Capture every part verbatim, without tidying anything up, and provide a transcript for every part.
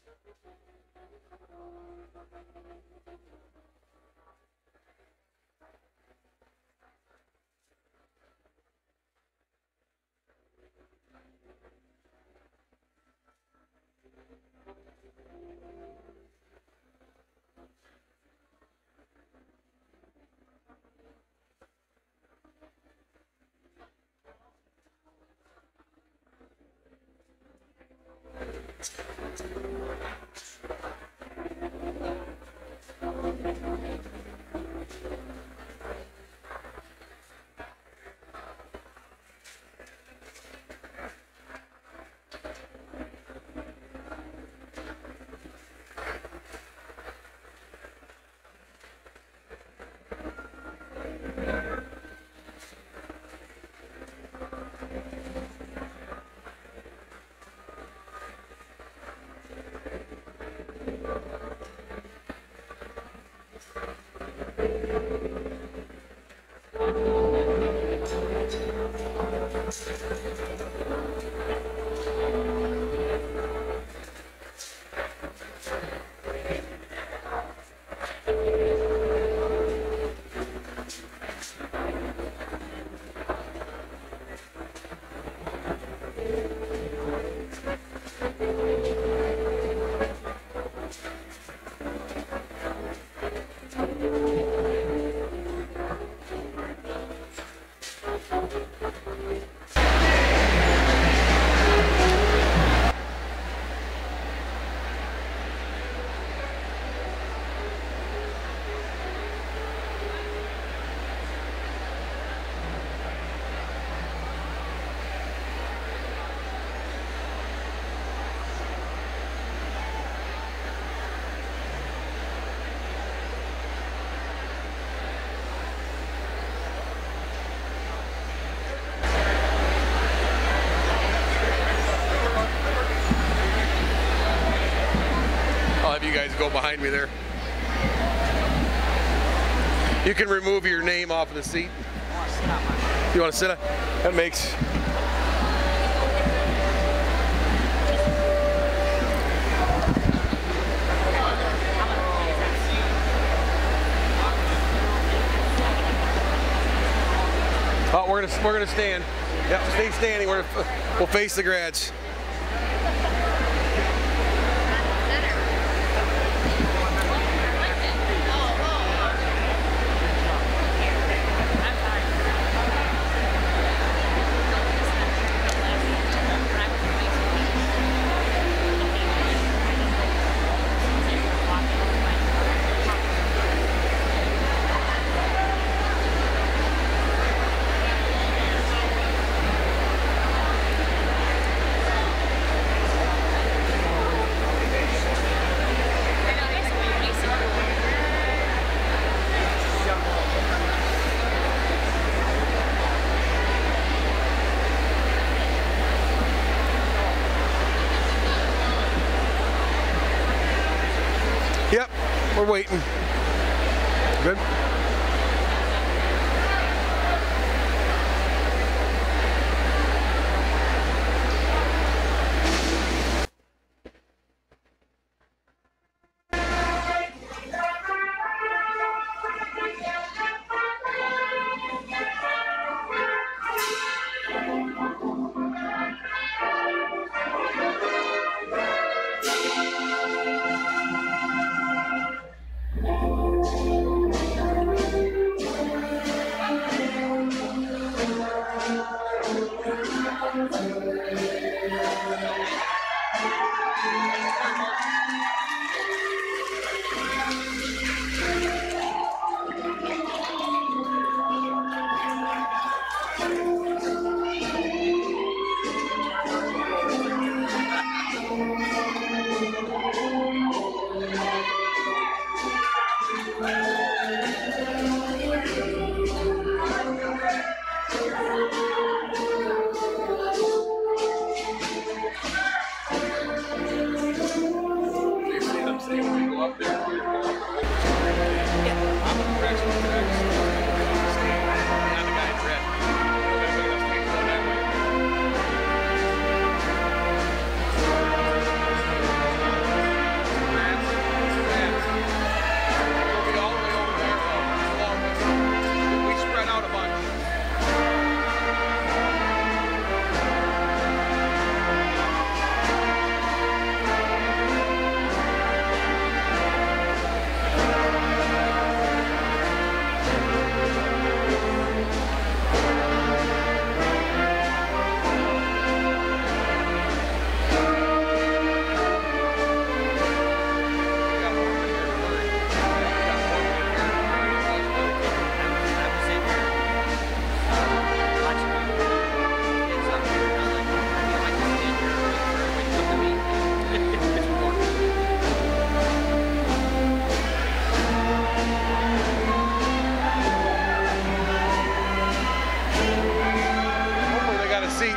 You guys go behind me there. You can remove your name off of the seat. You want to sit up? That makes. Oh, we're gonna we're gonna stand. Yep, stay standing. We're we'll face the grads. Yep, we're waiting. Good. Up there. seat.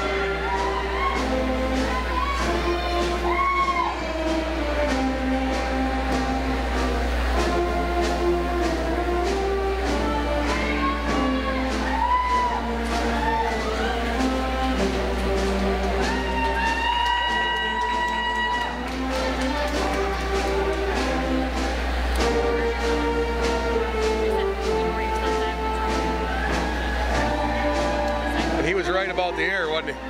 He was right about the air, wasn't he?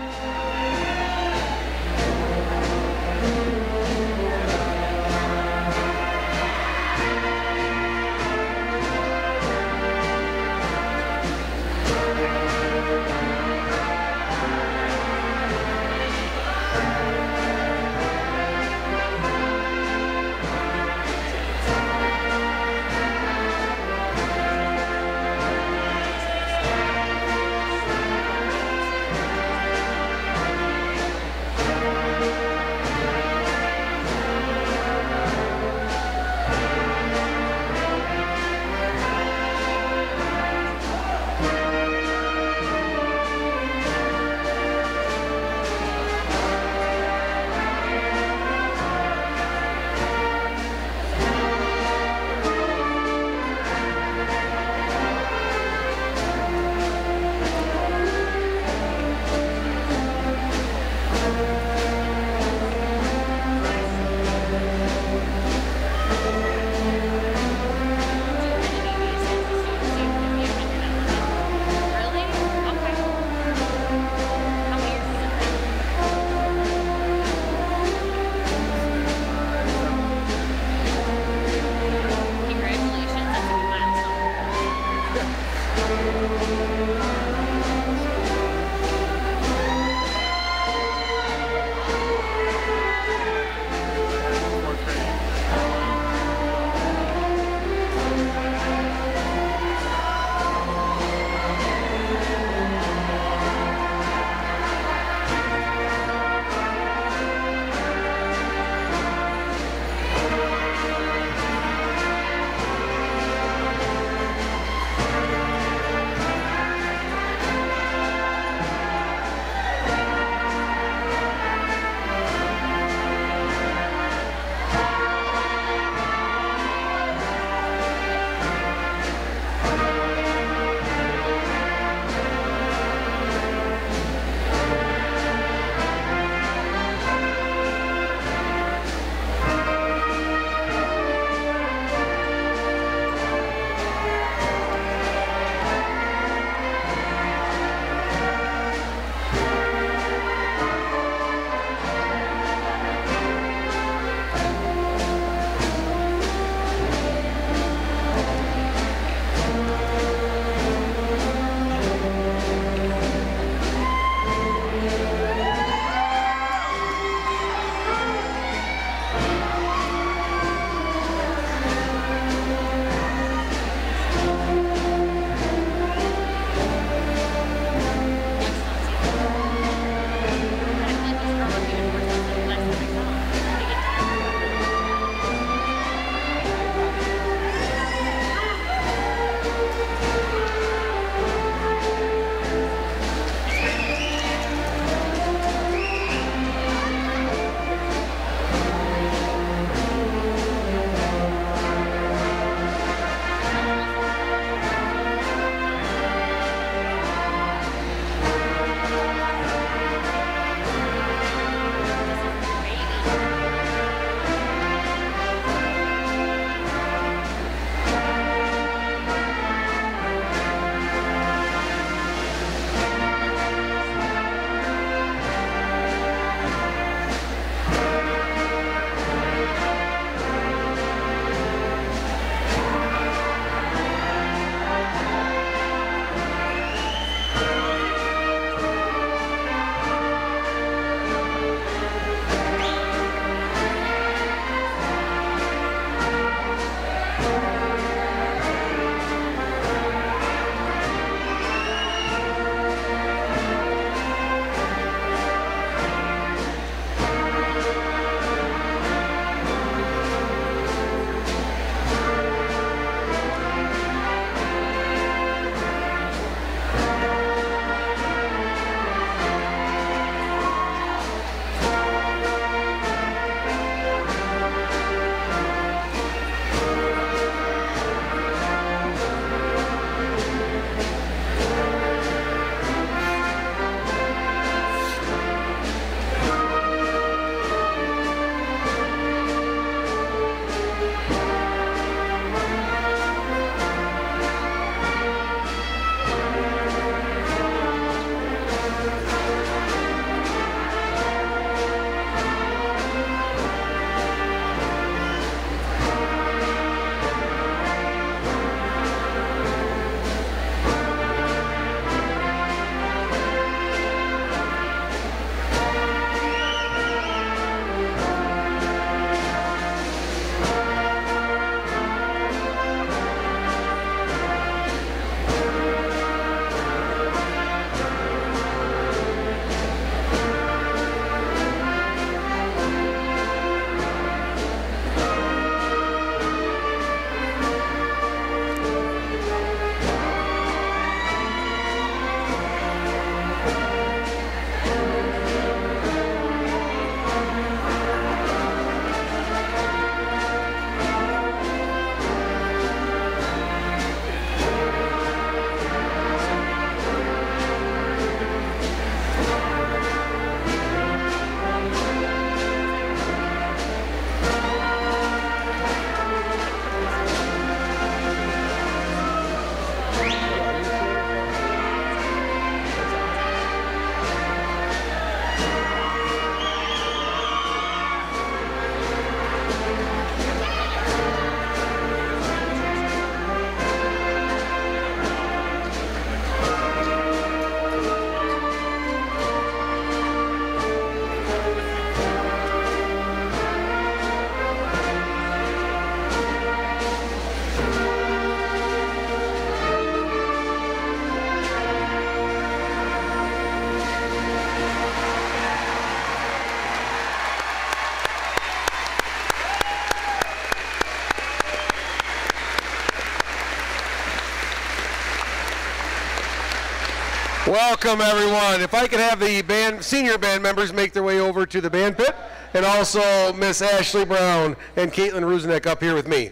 welcome everyone. If I could have the band, senior band members make their way over to the band pit, and also Miss Ashley Brown and Caitlin Rusnick up here with me.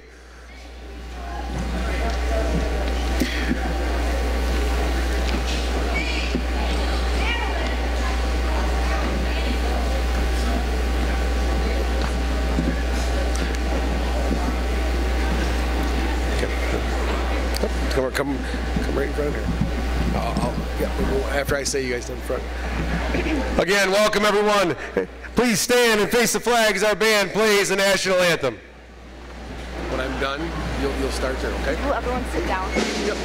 Come, come, come right in front here. I'll, I'll, yeah, after I say, you guys in front. Again, welcome everyone. Please stand and face the flag as our band plays the national anthem. When I'm done, you'll, you'll start there, okay? Will everyone sit down? Yep.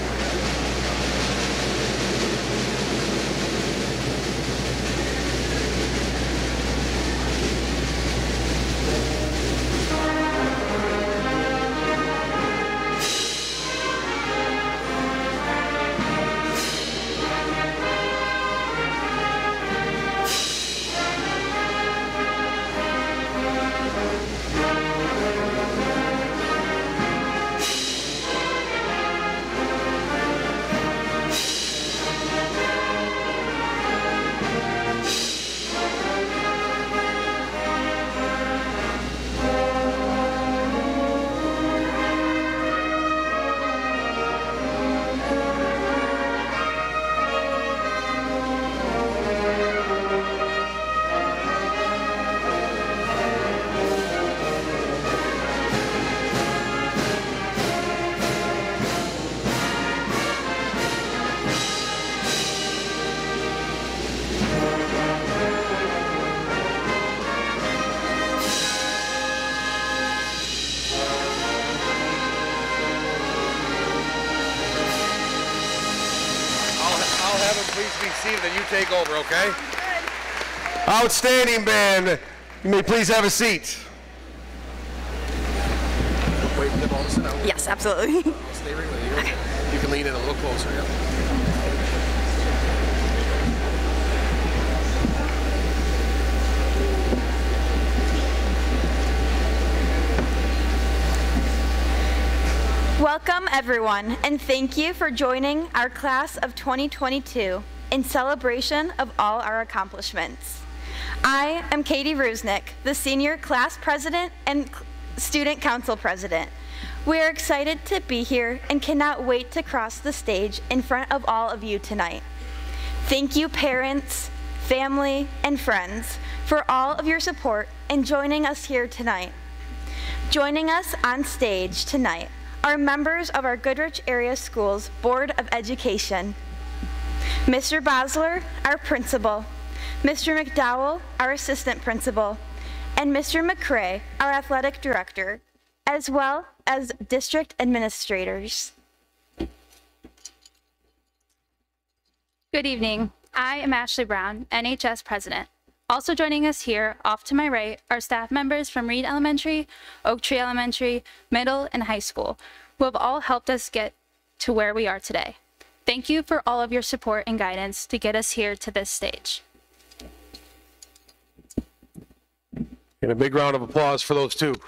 Then you take over, okay? Outstanding band. You may please have a seat. Wait for them all to sit down. Yes, absolutely. Stay right with you. Okay. You can lean in a little closer, yeah. Welcome everyone, and thank you for joining our class of twenty twenty-two in celebration of all our accomplishments. I am Katie Rusnick, the Senior Class President and Student Council President. We are excited to be here and cannot wait to cross the stage in front of all of you tonight. Thank you parents, family, and friends for all of your support and joining us here tonight. Joining us on stage tonight are members of our Goodrich Area Schools Board of Education. Mister Bosler, our principal, Mister McDowell, our assistant principal, and Mister McCrae, our athletic director, as well as district administrators. Good evening. I am Ashley Brown, N H S president. Also joining us here, off to my right, are staff members from Reed Elementary, Oak Tree Elementary, Middle, and High School, who have all helped us get to where we are today. Thank you for all of your support and guidance to get us here to this stage. And a big round of applause for those two.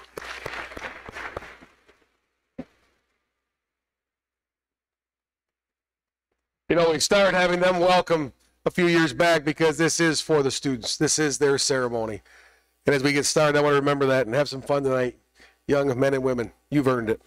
You know, we started having them welcome a few years back because this is for the students. This is their ceremony. And as we get started, I want to remember that and have some fun tonight. Young men and women, you've earned it.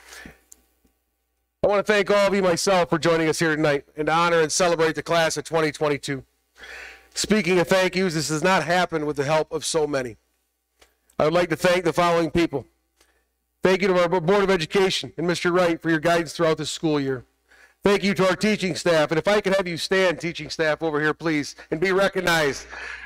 I want to thank all of you myself for joining us here tonight and to honor and celebrate the class of twenty twenty-two. Speaking of thank yous, this has not happened with the help of so many. I would like to thank the following people. Thank you to our Board of Education and Mister Wright for your guidance throughout this school year. Thank you to our teaching staff, and if I could have you stand, teaching staff, over here, please, and be recognized.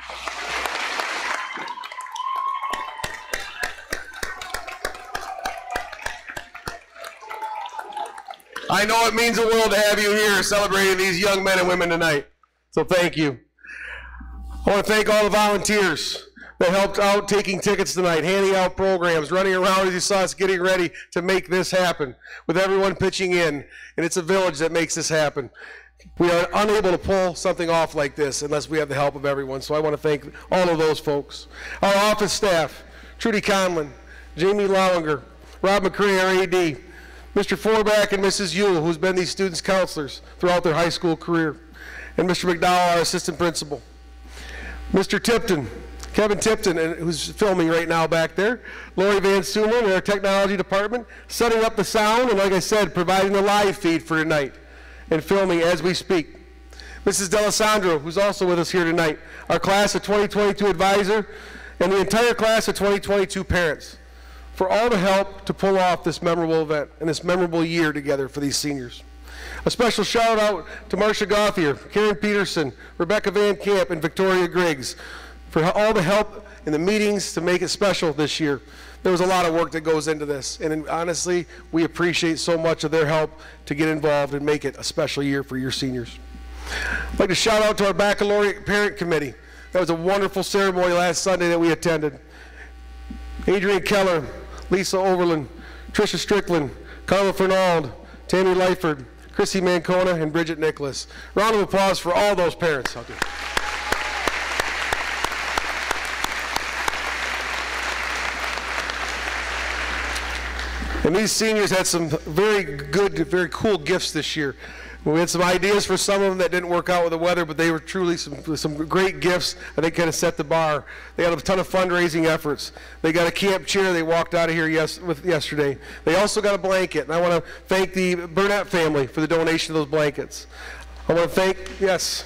I know it means the world to have you here celebrating these young men and women tonight, so thank you. I want to thank all the volunteers that helped out taking tickets tonight, handing out programs, running around as you saw us getting ready to make this happen, with everyone pitching in, and it's a village that makes this happen. We are unable to pull something off like this unless we have the help of everyone, so I want to thank all of those folks. Our office staff, Trudy Conlon, Jamie Lowinger, Rob McCrae, our A D, Mister Forback and Missus Yule, who's been these students' counselors throughout their high school career, and Mister McDowell, our assistant principal. Mister Tipton, Kevin Tipton, who's filming right now back there. Lori Van Sumer in our technology department, setting up the sound, and like I said, providing the live feed for tonight and filming as we speak. Missus D'Alessandro, who's also with us here tonight, our class of twenty twenty-two advisor, and the entire class of twenty twenty-two parents, for all the help to pull off this memorable event and this memorable year together for these seniors. A special shout out to Marcia Gothier, Karen Peterson, Rebecca Van Camp, and Victoria Griggs for all the help in the meetings to make it special this year. There was a lot of work that goes into this, and honestly, we appreciate so much of their help to get involved and make it a special year for your seniors. I'd like to shout out to our Baccalaureate Parent Committee. That was a wonderful ceremony last Sunday that we attended. Adrian Keller, Lisa Overland, Tricia Strickland, Carla Fernald, Tammy Lightford, Chrissy Mancona, and Bridget Nicholas. Round of applause for all those parents out there. And these seniors had some very good, very cool gifts this year. We had some ideas for some of them that didn't work out with the weather, but they were truly some, some great gifts, and they kind of set the bar. They had a ton of fundraising efforts. They got a camp chair they walked out of here yes, with yesterday. They also got a blanket, and I want to thank the Burnett family for the donation of those blankets. I want to thank, yes.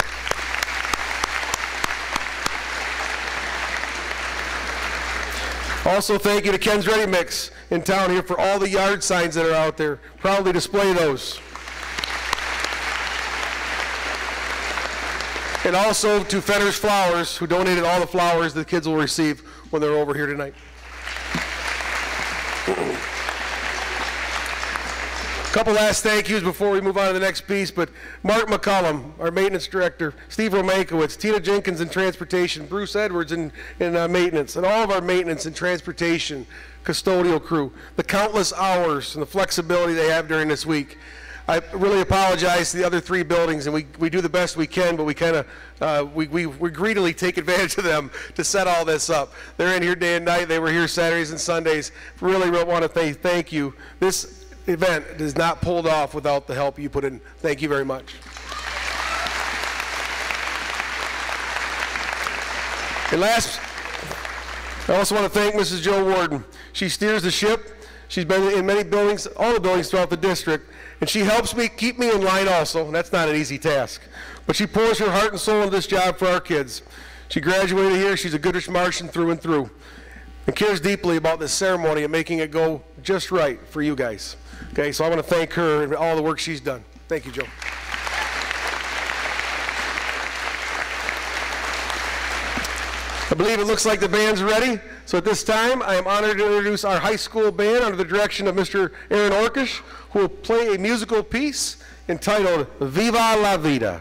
Also, thank you to Ken's Ready Mix in town here for all the yard signs that are out there. Proudly display those. And also to Fenner's Flowers, who donated all the flowers the kids will receive when they're over here tonight. A couple last thank yous before we move on to the next piece, but Mark McCullum, our maintenance director, Steve Romankowitz, Tina Jenkins in transportation, Bruce Edwards in, in uh, maintenance, and all of our maintenance and transportation custodial crew, the countless hours and the flexibility they have during this week. I really apologize to the other three buildings, and we, we do the best we can, but we kind of, uh, we, we, we greedily take advantage of them to set all this up. They're in here day and night. They were here Saturdays and Sundays. Really, really want to thank, thank you. This event is not pulled off without the help you put in. Thank you very much. And last, I also want to thank Missus Joe Warden. She steers the ship. She's been in many buildings, all the buildings throughout the district, and she helps me keep me in line also, and that's not an easy task. But she pours her heart and soul into this job for our kids. She graduated here. She's a Goodrich Martian through and through, and cares deeply about this ceremony and making it go just right for you guys. Okay, so I want to thank her and all the work she's done. Thank you, Joe. I believe it looks like the band's ready. So at this time, I am honored to introduce our high school band under the direction of Mister Aaron Orkish, who will play a musical piece entitled Viva la Vida.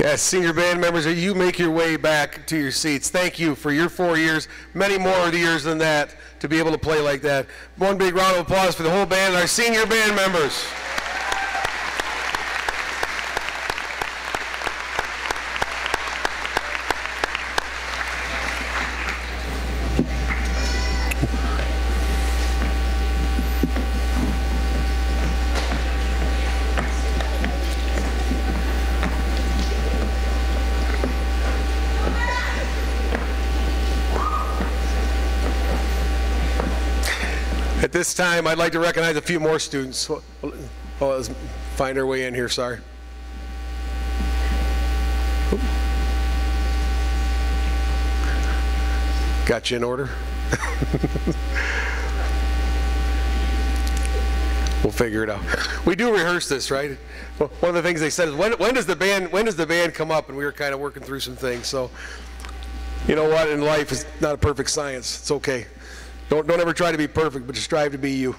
As senior band members, you make your way back to your seats. Thank you for your four years, many more years than that, to be able to play like that. One big round of applause for the whole band, our senior band members. At this time, I'd like to recognize a few more students. Oh, let's find our way in here, sorry. Got you in order? We'll figure it out. We do rehearse this, right? Well, one of the things they said is, when, when does the band when does the band come up? And we were kind of working through some things. So, you know what? In life, it's not a perfect science. It's okay. Don't, don't ever try to be perfect, but just strive to be you.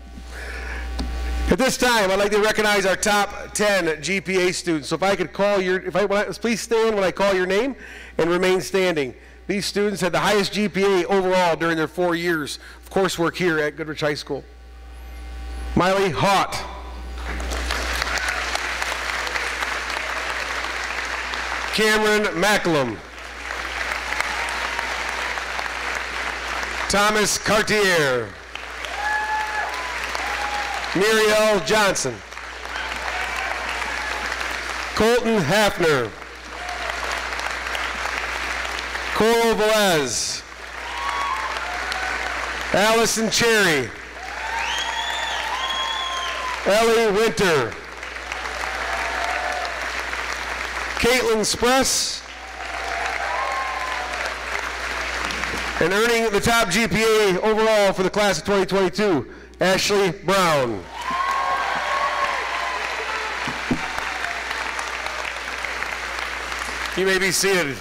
At this time, I'd like to recognize our top ten G P A students. So if I could call your, if I, when I please stand when I call your name and remain standing. These students had the highest G P A overall during their four years of coursework here at Goodrich High School. Miley Haught. Cameron Macklem. Thomas Cartier. Muriel Johnson. Colton Hafner. Coral Velez. Allison Cherry. Ellie Winter. Caitlin Spress. And earning the top G P A overall for the class of twenty twenty-two, Ashley Brown. You may be seated.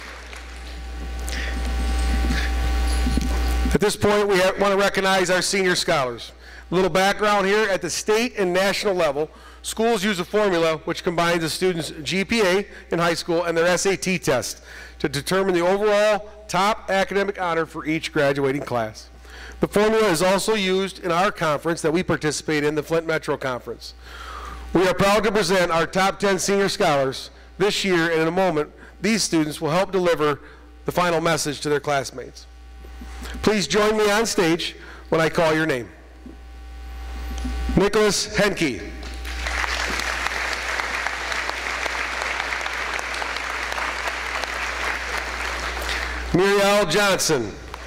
At this point, we want to recognize our senior scholars. A little background here: at the state and national level, schools use a formula which combines a student's G P A in high school and their S A T test to determine the overall top academic honor for each graduating class. The formula is also used in our conference that we participate in, the Flint Metro Conference. We are proud to present our top ten senior scholars this year, and in a moment, these students will help deliver the final message to their classmates. Please join me on stage when I call your name. Nicholas Henke. Muriel Johnson.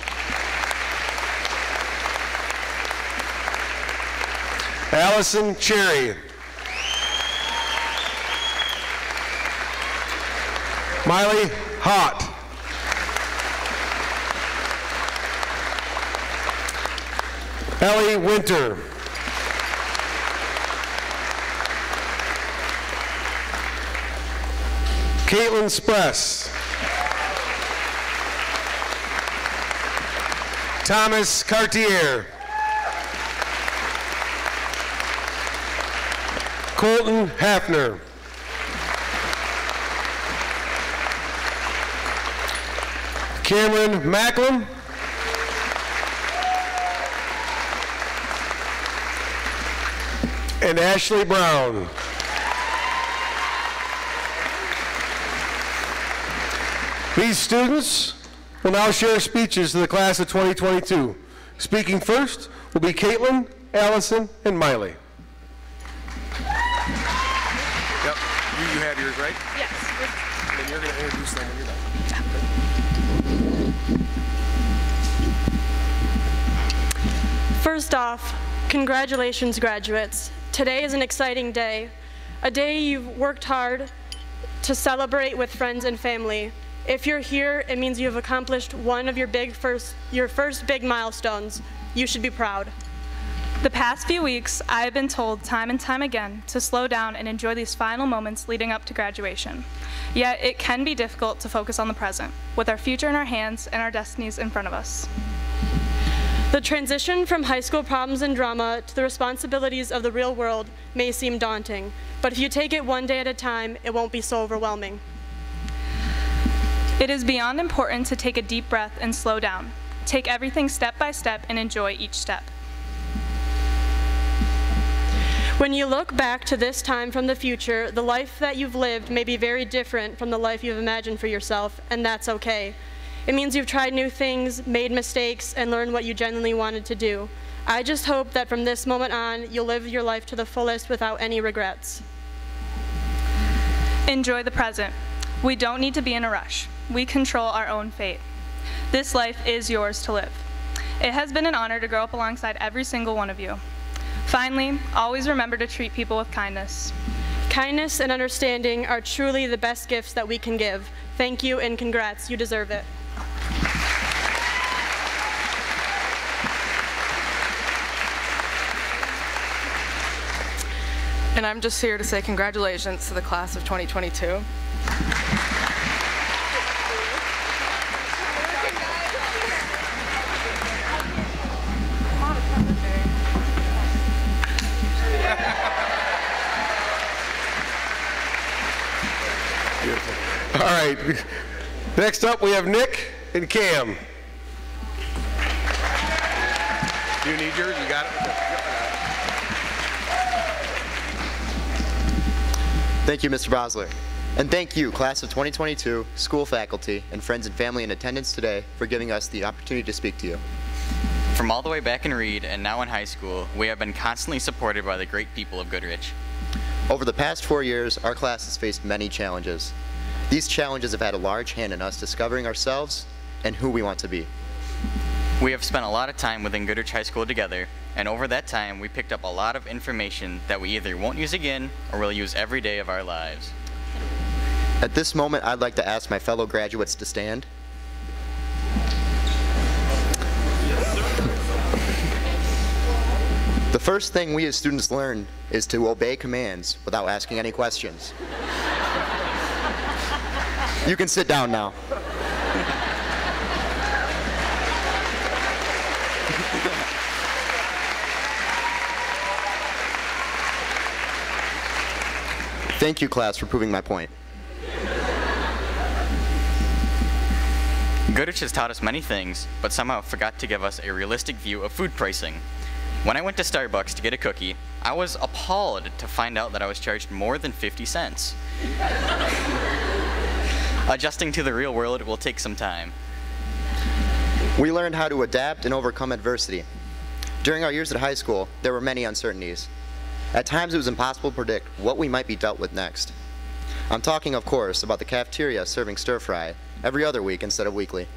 Allison Cherry. Miley Haught. Ellie Winter. Caitlin Spress. Thomas Cartier. Colton Hafner. Cameron Macklem. And Ashley Brown. These students will now share speeches to the class of twenty twenty-two. Speaking first will be Caitlin, Allison, and Miley. Yep, you, you have yours, right? Yes. And then you're going to introduce them when you're done. First off, congratulations, graduates. Today is an exciting day, a day you've worked hard to celebrate with friends and family. If you're here, it means you have accomplished one of your big first, your first big milestones. You should be proud. The past few weeks, I have been told time and time again to slow down and enjoy these final moments leading up to graduation. Yet it can be difficult to focus on the present, with our future in our hands and our destinies in front of us. The transition from high school problems and drama to the responsibilities of the real world may seem daunting, but if you take it one day at a time, it won't be so overwhelming. It is beyond important to take a deep breath and slow down. Take everything step by step and enjoy each step. When you look back to this time from the future, the life that you've lived may be very different from the life you've imagined for yourself, and that's okay. It means you've tried new things, made mistakes, and learned what you genuinely wanted to do. I just hope that from this moment on, you'll live your life to the fullest without any regrets. Enjoy the present. We don't need to be in a rush. We control our own fate. This life is yours to live. It has been an honor to grow up alongside every single one of you. Finally, always remember to treat people with kindness. Kindness and understanding are truly the best gifts that we can give. Thank you and congrats. You deserve it. And I'm just here to say congratulations to the class of twenty twenty-two. All right. Next up, we have Nick and Cam. Do you need yours? You got it? Thank you, Mister Bosler. And thank you, class of twenty twenty-two, school faculty, and friends and family in attendance today for giving us the opportunity to speak to you. From all the way back in Reed and now in high school, we have been constantly supported by the great people of Goodrich. Over the past four years, our class has faced many challenges. These challenges have had a large hand in us discovering ourselves and who we want to be. We have spent a lot of time within Goodrich High School together, and over that time, we picked up a lot of information that we either won't use again or will use every day of our lives. At this moment, I'd like to ask my fellow graduates to stand. The first thing we as students learn is to obey commands without asking any questions. You can sit down now. Thank you, class, for proving my point. Goodrich has taught us many things, but somehow forgot to give us a realistic view of food pricing. When I went to Starbucks to get a cookie, I was appalled to find out that I was charged more than fifty cents. Adjusting to the real world will take some time. We learned how to adapt and overcome adversity. During our years at high school, there were many uncertainties. At times it was impossible to predict what we might be dealt with next. I'm talking, of course, about the cafeteria serving stir-fry every other week instead of weekly.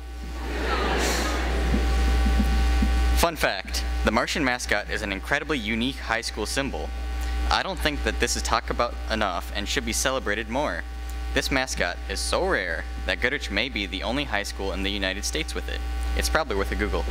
Fun fact, the Martian mascot is an incredibly unique high school symbol. I don't think that this is talked about enough and should be celebrated more. This mascot is so rare that Goodrich may be the only high school in the United States with it. It's probably worth a Google.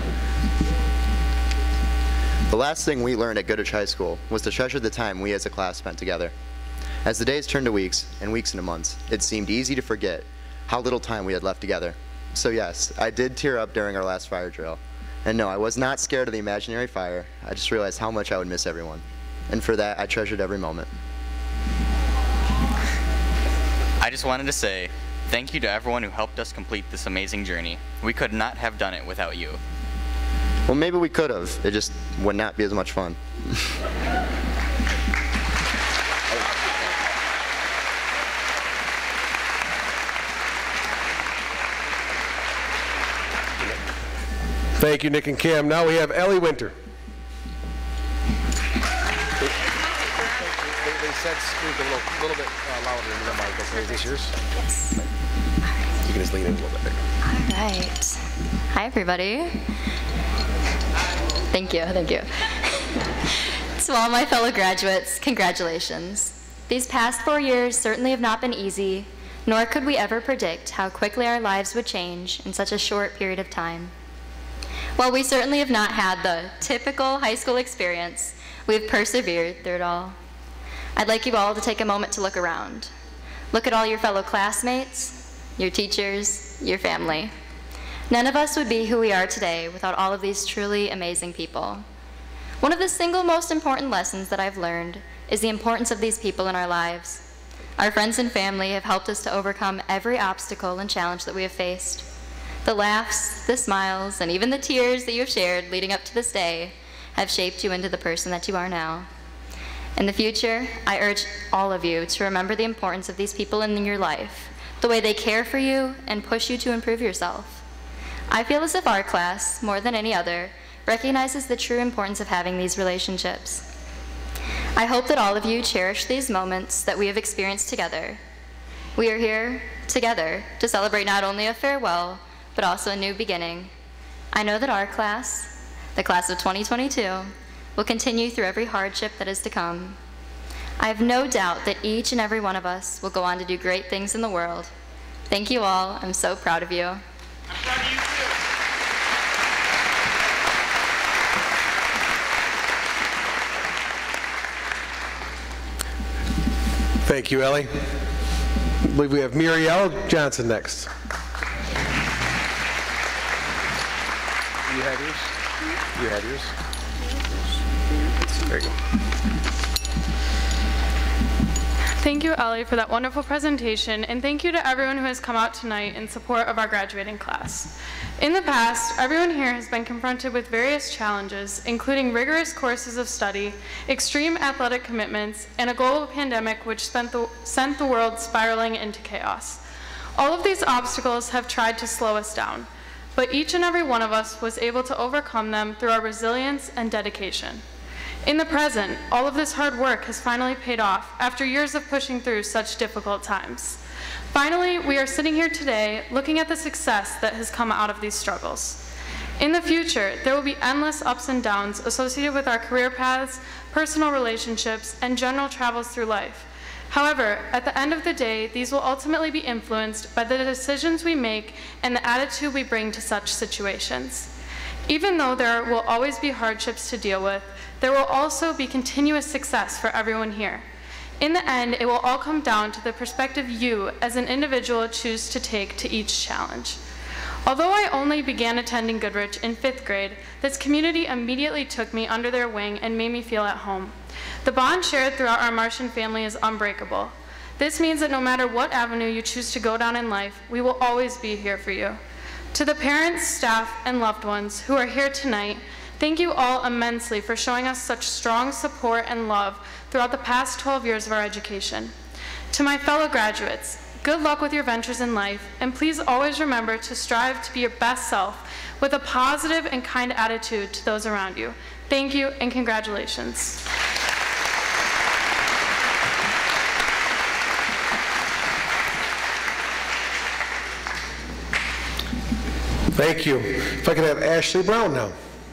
The last thing we learned at Goodrich High School was to treasure the time we as a class spent together. As the days turned to weeks, and weeks into months, it seemed easy to forget how little time we had left together. So yes, I did tear up during our last fire drill. And no, I was not scared of the imaginary fire. I just realized how much I would miss everyone. And for that, I treasured every moment. I just wanted to say thank you to everyone who helped us complete this amazing journey. We could not have done it without you. Well, maybe we could have. It just would not be as much fun. Thank you, Nick and Cam. Now we have Ellie Winter. They, they said speak a little, little bit uh, louder in the mic. Okay, is this yours? Yes. You can just lean in a little bit there. All right. Hi, everybody. Thank you, thank you. To all my fellow graduates, congratulations. These past four years certainly have not been easy, nor could we ever predict how quickly our lives would change in such a short period of time. While we certainly have not had the typical high school experience, we have persevered through it all. I'd like you all to take a moment to look around. Look at all your fellow classmates, your teachers, your family. None of us would be who we are today without all of these truly amazing people. One of the single most important lessons that I've learned is the importance of these people in our lives. Our friends and family have helped us to overcome every obstacle and challenge that we have faced. The laughs, the smiles, and even the tears that you have shared leading up to this day have shaped you into the person that you are now. In the future, I urge all of you to remember the importance of these people in your life, the way they care for you and push you to improve yourself. I feel as if our class, more than any other, recognizes the true importance of having these relationships. I hope that all of you cherish these moments that we have experienced together. We are here together to celebrate not only a farewell, but also a new beginning. I know that our class, the class of twenty twenty-two, will continue through every hardship that is to come. I have no doubt that each and every one of us will go on to do great things in the world. Thank you all. I'm so proud of you. I'm proud of you too. Thank you, Ellie. I believe we have Muriel Johnson next. You have yours? You have yours? There you go. Thank you, Ellie, for that wonderful presentation, and thank you to everyone who has come out tonight in support of our graduating class. In the past, everyone here has been confronted with various challenges, including rigorous courses of study, extreme athletic commitments, and a global pandemic which sent the, sent the world spiraling into chaos. All of these obstacles have tried to slow us down, but each and every one of us was able to overcome them through our resilience and dedication. In the present, all of this hard work has finally paid off after years of pushing through such difficult times. Finally, we are sitting here today looking at the success that has come out of these struggles. In the future, there will be endless ups and downs associated with our career paths, personal relationships, and general travels through life. However, at the end of the day, these will ultimately be influenced by the decisions we make and the attitude we bring to such situations. Even though there will always be hardships to deal with, there will also be continuous success for everyone here. In the end, it will all come down to the perspective you, as an individual, choose to take to each challenge. Although I only began attending Goodrich in fifth grade, this community immediately took me under their wing and made me feel at home. The bond shared throughout our Martian family is unbreakable. This means that no matter what avenue you choose to go down in life, we will always be here for you. To the parents, staff, and loved ones who are here tonight, thank you all immensely for showing us such strong support and love throughout the past twelve years of our education. To my fellow graduates, good luck with your ventures in life, and please always remember to strive to be your best self with a positive and kind attitude to those around you. Thank you and congratulations. Thank you. If I could have Ashley Brown now.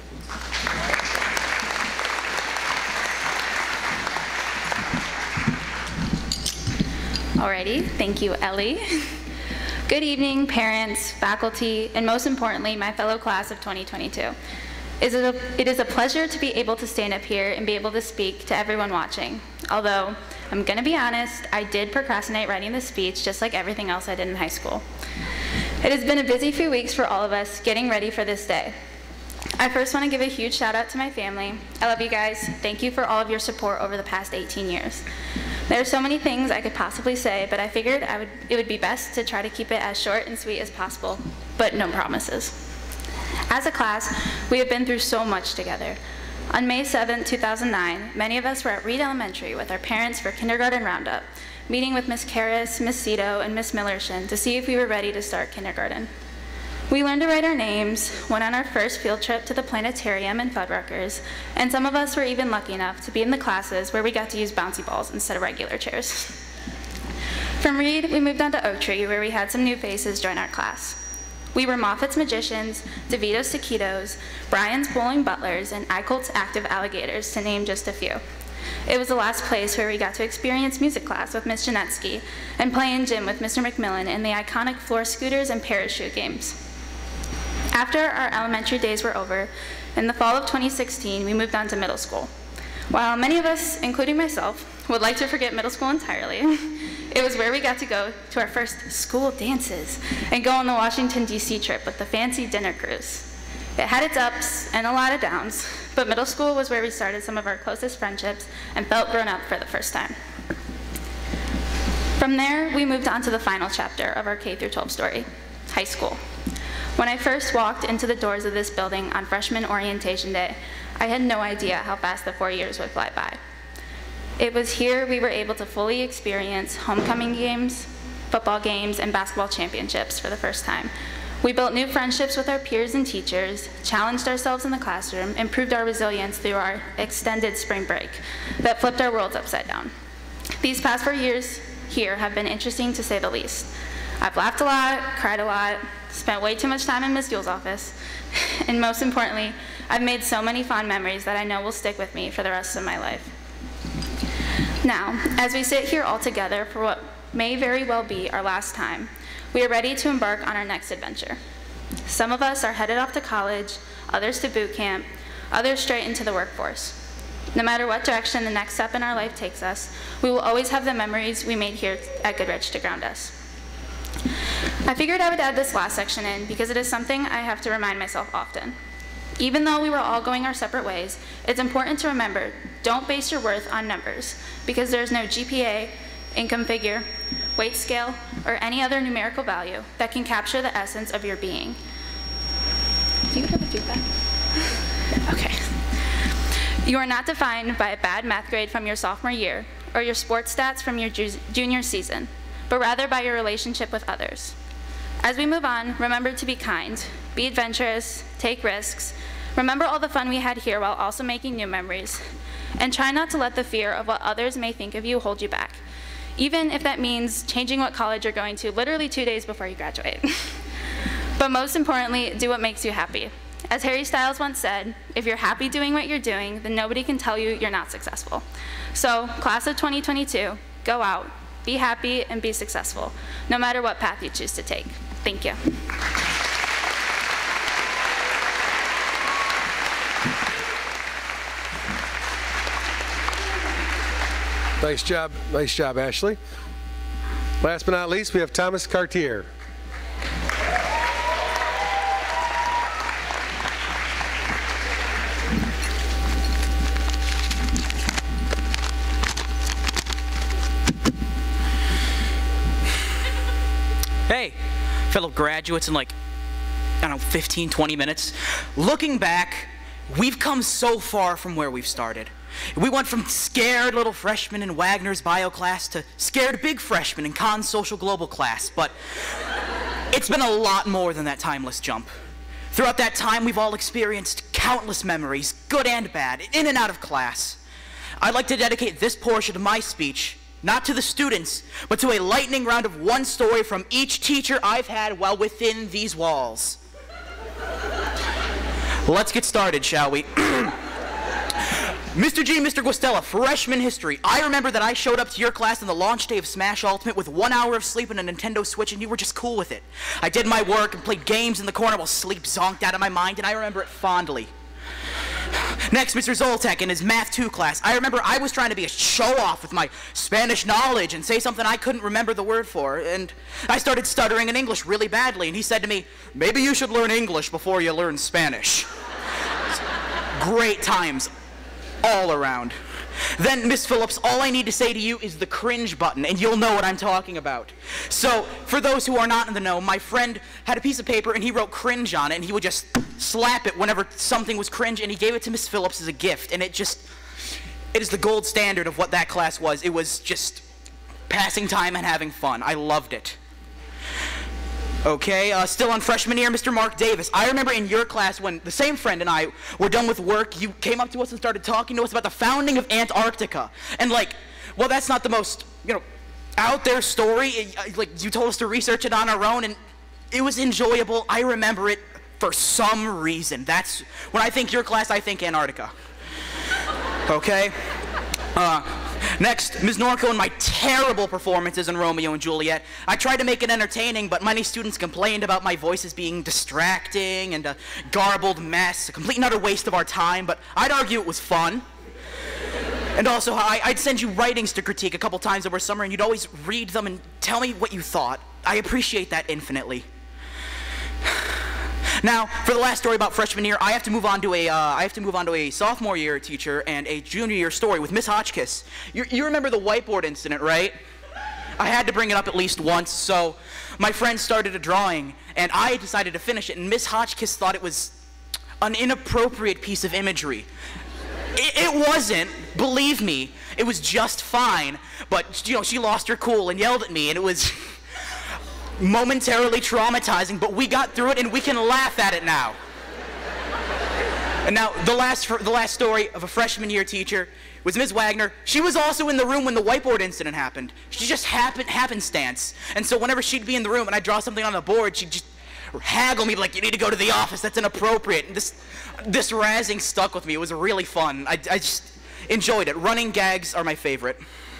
Alrighty, thank you, Ellie. Good evening, parents, faculty, and most importantly, my fellow class of twenty twenty-two. It is a, it is a pleasure to be able to stand up here and be able to speak to everyone watching. Although, I'm gonna be honest, I did procrastinate writing this speech just like everything else I did in high school. It has been a busy few weeks for all of us getting ready for this day. I first want to give a huge shout out to my family. I love you guys. Thank you for all of your support over the past eighteen years. There are so many things I could possibly say, but I figured I would, it would be best to try to keep it as short and sweet as possible, but no promises. As a class, we have been through so much together. On May seventh, two thousand nine, many of us were at Reed Elementary with our parents for kindergarten roundup, meeting with Miz Karras, Miz Cito, and Miz Millershin to see if we were ready to start kindergarten. We learned to write our names, went on our first field trip to the planetarium in Fuddruckers, and some of us were even lucky enough to be in the classes where we got to use bouncy balls instead of regular chairs. From Reed, we moved on to Oak Tree, where we had some new faces join our class. We were Moffitt's Magicians, DeVito's Taquitos, Brian's Bowling Butlers, and Eichold's Active Alligators, to name just a few. It was the last place where we got to experience music class with Miz Janetsky and play in gym with Mister McMillan in the iconic floor scooters and parachute games. After our elementary days were over, in the fall of twenty sixteen, we moved on to middle school. While many of us, including myself, would like to forget middle school entirely, it was where we got to go to our first school dances and go on the Washington, D C trip with the fancy dinner cruise. It had its ups and a lot of downs, but middle school was where we started some of our closest friendships and felt grown up for the first time. From there, we moved on to the final chapter of our K through twelve story, high school. When I first walked into the doors of this building on freshman orientation day, I had no idea how fast the four years would fly by. It was here we were able to fully experience homecoming games, football games, and basketball championships for the first time. We built new friendships with our peers and teachers, challenged ourselves in the classroom, and proved our resilience through our extended spring break that flipped our worlds upside down. These past four years here have been interesting to say the least. I've laughed a lot, cried a lot, spent way too much time in Miz Duell's office, and most importantly, I've made so many fond memories that I know will stick with me for the rest of my life. Now, as we sit here all together for what may very well be our last time, we are ready to embark on our next adventure. Some of us are headed off to college, others to boot camp, others straight into the workforce. No matter what direction the next step in our life takes us, we will always have the memories we made here at Goodrich to ground us. I figured I would add this last section in because it is something I have to remind myself often. Even though we were all going our separate ways, it's important to remember, don't base your worth on numbers, because there's no G P A, income figure, weight scale, or any other numerical value that can capture the essence of your being. Do you have a feedback? Okay. You are not defined by a bad math grade from your sophomore year or your sports stats from your ju- junior season, but rather by your relationship with others. As we move on, remember to be kind, be adventurous, take risks, remember all the fun we had here while also making new memories, and try not to let the fear of what others may think of you hold you back, even if that means changing what college you're going to literally two days before you graduate. But most importantly, do what makes you happy. As Harry Styles once said, if you're happy doing what you're doing, then nobody can tell you you're not successful. So, class of twenty twenty-two, go out, be happy, and be successful, no matter what path you choose to take. Thank you. Nice job, nice job, Ashley. Last but not least, we have Thomas Cartier. Hey, fellow graduates, in like, I don't know, fifteen, twenty minutes. Looking back, we've come so far from where we've started. We went from scared little freshmen in Wagner's bio class to scared big freshmen in Kahn's social global class, but it's been a lot more than that timeless jump. Throughout that time, we've all experienced countless memories, good and bad, in and out of class. I'd like to dedicate this portion of my speech not to the students, but to a lightning round of one story from each teacher I've had while within these walls. Let's get started, shall we? Mister G, Mister Guastella, freshman history. I remember that I showed up to your class on the launch day of Smash Ultimate with one hour of sleep and a Nintendo Switch, and you were just cool with it. I did my work and played games in the corner while sleep zonked out of my mind, and I remember it fondly. Next, Mister Zoltek in his Math two class. I remember I was trying to be a show-off with my Spanish knowledge and say something I couldn't remember the word for, and I started stuttering in English really badly, and he said to me, maybe you should learn English before you learn Spanish. Great times all around. Then, Miss Phillips, all I need to say to you is the cringe button, and you'll know what I'm talking about. So, for those who are not in the know, my friend had a piece of paper and he wrote cringe on it, and he would just slap it whenever something was cringe, and he gave it to Miss Phillips as a gift, and it just, it is the gold standard of what that class was. It was just passing time and having fun. I loved it. Okay, uh, still on freshman year, Mister Mark Davis. I remember in your class when the same friend and I were done with work, you came up to us and started talking to us about the founding of Antarctica. And like, well, that's not the most, you know, out there story. It, like, you told us to research it on our own, and it was enjoyable. I remember it for some reason. That's, when I think your class, I think Antarctica. Okay? Uh, next, Miz Norco and my terrible performances in Romeo and Juliet. I tried to make it entertaining, but many students complained about my voices being distracting and a garbled mess, a complete and utter waste of our time, but I'd argue it was fun. And also, I, I'd send you writings to critique a couple times over summer, and you'd always read them and tell me what you thought. I appreciate that infinitely. Now, for the last story about freshman year, I have to move on to a uh, I have to move on to a sophomore year teacher and a junior year story with Miss Hotchkiss. You, you remember the whiteboard incident, right? I had to bring it up at least once, so my friend started a drawing, and I decided to finish it, and Miss Hotchkiss thought it was an inappropriate piece of imagery. It, it wasn't, believe me, it was just fine, but you know, she lost her cool and yelled at me, and it was momentarily traumatizing, but we got through it, and we can laugh at it now. And now, the last, the last story of a freshman year teacher was Miz Wagner. She was also in the room when the whiteboard incident happened. She just happened, happenstance. And so whenever she'd be in the room and I'd draw something on the board, she'd just haggle me like, you need to go to the office, that's inappropriate. And this, this razzing stuck with me. It was really fun. I, I just enjoyed it. Running gags are my favorite.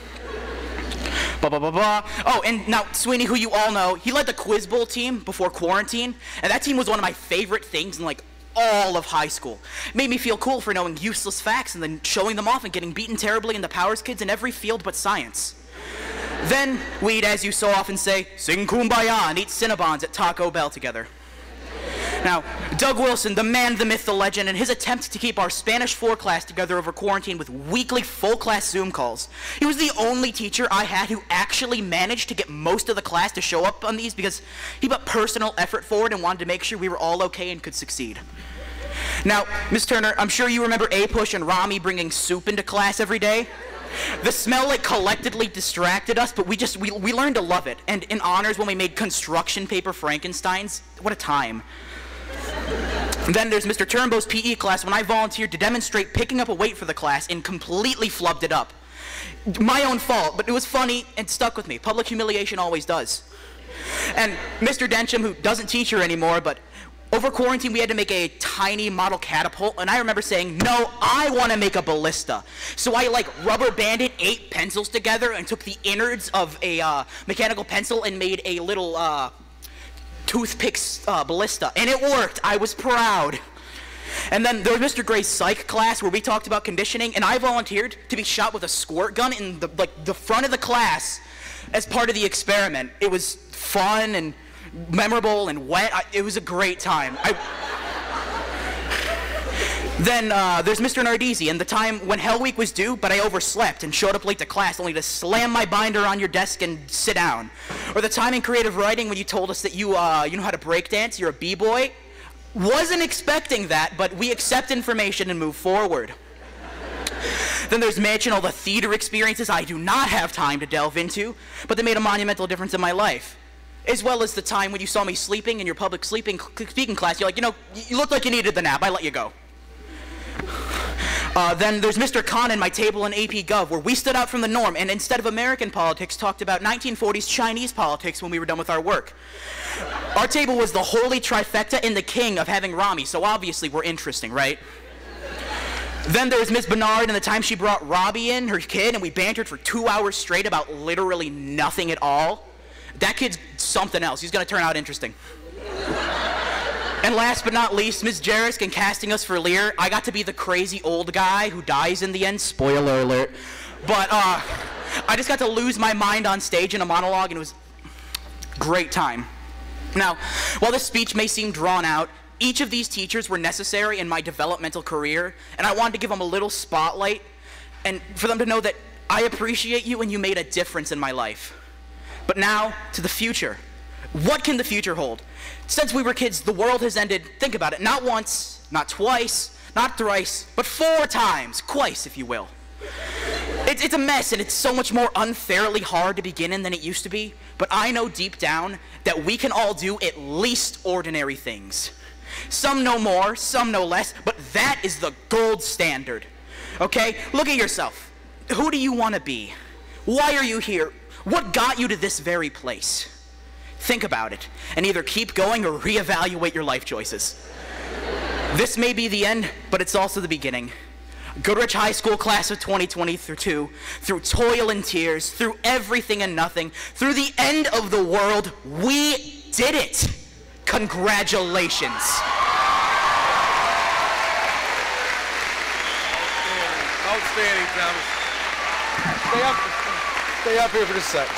Blah, blah, blah, blah. Oh, and now Sweeney, who you all know, he led the Quiz Bowl team before quarantine, and that team was one of my favorite things in like all of high school. It made me feel cool for knowing useless facts and then showing them off and getting beaten terribly in the Powers Kids in every field but science. Then we'd, as you so often say, sing Kumbaya and eat Cinnabons at Taco Bell together. Now, Doug Wilson, the man, the myth, the legend, and his attempt to keep our Spanish four class together over quarantine with weekly full-class Zoom calls. He was the only teacher I had who actually managed to get most of the class to show up on these because he put personal effort forward and wanted to make sure we were all okay and could succeed. Now, Miz Turner, I'm sure you remember A-Push and Rami bringing soup into class every day. The smell like collectively distracted us, but we just, we, we learned to love it. And in honors when we made construction paper Frankensteins, what a time. Then there's Mister Turnbow's P E class when I volunteered to demonstrate picking up a weight for the class and completely flubbed it up. My own fault, but it was funny and stuck with me. Public humiliation always does. And Mister Densham, who doesn't teach here anymore, but over quarantine we had to make a tiny model catapult, and I remember saying, no, I want to make a ballista. So I like rubber banded eight pencils together and took the innards of a uh, mechanical pencil and made a little uh, toothpick uh, ballista, and it worked. I was proud. And then there was Mister Gray's psych class where we talked about conditioning, and I volunteered to be shot with a squirt gun in the like the front of the class as part of the experiment. It was fun and memorable and wet. I, it was a great time. I, then uh, there's Mister Nardisi and the time when Hell Week was due, but I overslept and showed up late to class only to slam my binder on your desk and sit down. Or the time in creative writing when you told us that you, uh, you know how to break dance, you're a b-boy. Wasn't expecting that, but we accept information and move forward. Then there's Mitch and all the theater experiences I do not have time to delve into, but they made a monumental difference in my life. As well as the time when you saw me sleeping in your public sleeping, speaking class, you're like, you know, you looked like you needed the nap, I let you go. Uh, then there's Mister Khan and my table in A P Gov, where we stood out from the norm and instead of American politics, talked about nineteen forties Chinese politics when we were done with our work. Our table was the holy trifecta and the king of having Rami, so obviously we're interesting, right? Then there's Miz Bernard and the time she brought Robbie in, her kid, and we bantered for two hours straight about literally nothing at all. That kid's something else. He's gonna turn out interesting. And last but not least, Miz Jerisk in casting us for Lear. I got to be the crazy old guy who dies in the end. Spoiler alert. But uh, I just got to lose my mind on stage in a monologue, and it was a great time. Now, while this speech may seem drawn out, each of these teachers were necessary in my developmental career, and I wanted to give them a little spotlight, and for them to know that I appreciate you and you made a difference in my life. But now, to the future. What can the future hold? Since we were kids, the world has ended, think about it, not once, not twice, not thrice, but four times, twice, if you will. It's, it's a mess, and it's so much more unfairly hard to begin in than it used to be, but I know deep down that we can all do at least ordinary things. Some know more, some know less, but that is the gold standard. Okay? Look at yourself. Who do you want to be? Why are you here? What got you to this very place? Think about it, and either keep going or reevaluate your life choices. This may be the end, but it's also the beginning. Goodrich High School class of twenty twenty-two, through toil and tears, through everything and nothing, through the end of the world, we did it. Congratulations. Outstanding, Thomas. Stay up, stay up here for just a sec.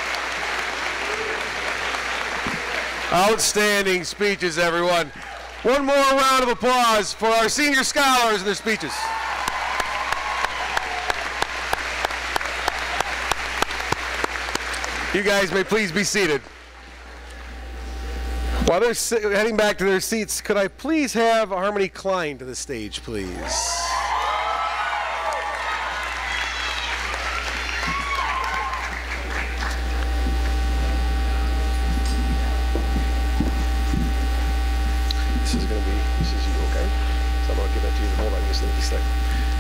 Outstanding speeches, everyone. One more round of applause for our senior scholars and their speeches. You guys may please be seated. While they're si- heading back to their seats, could I please have Harmony Klein to the stage, please? This is going to be, this is you, okay? So I'm going to give that to you. Hold on just a second.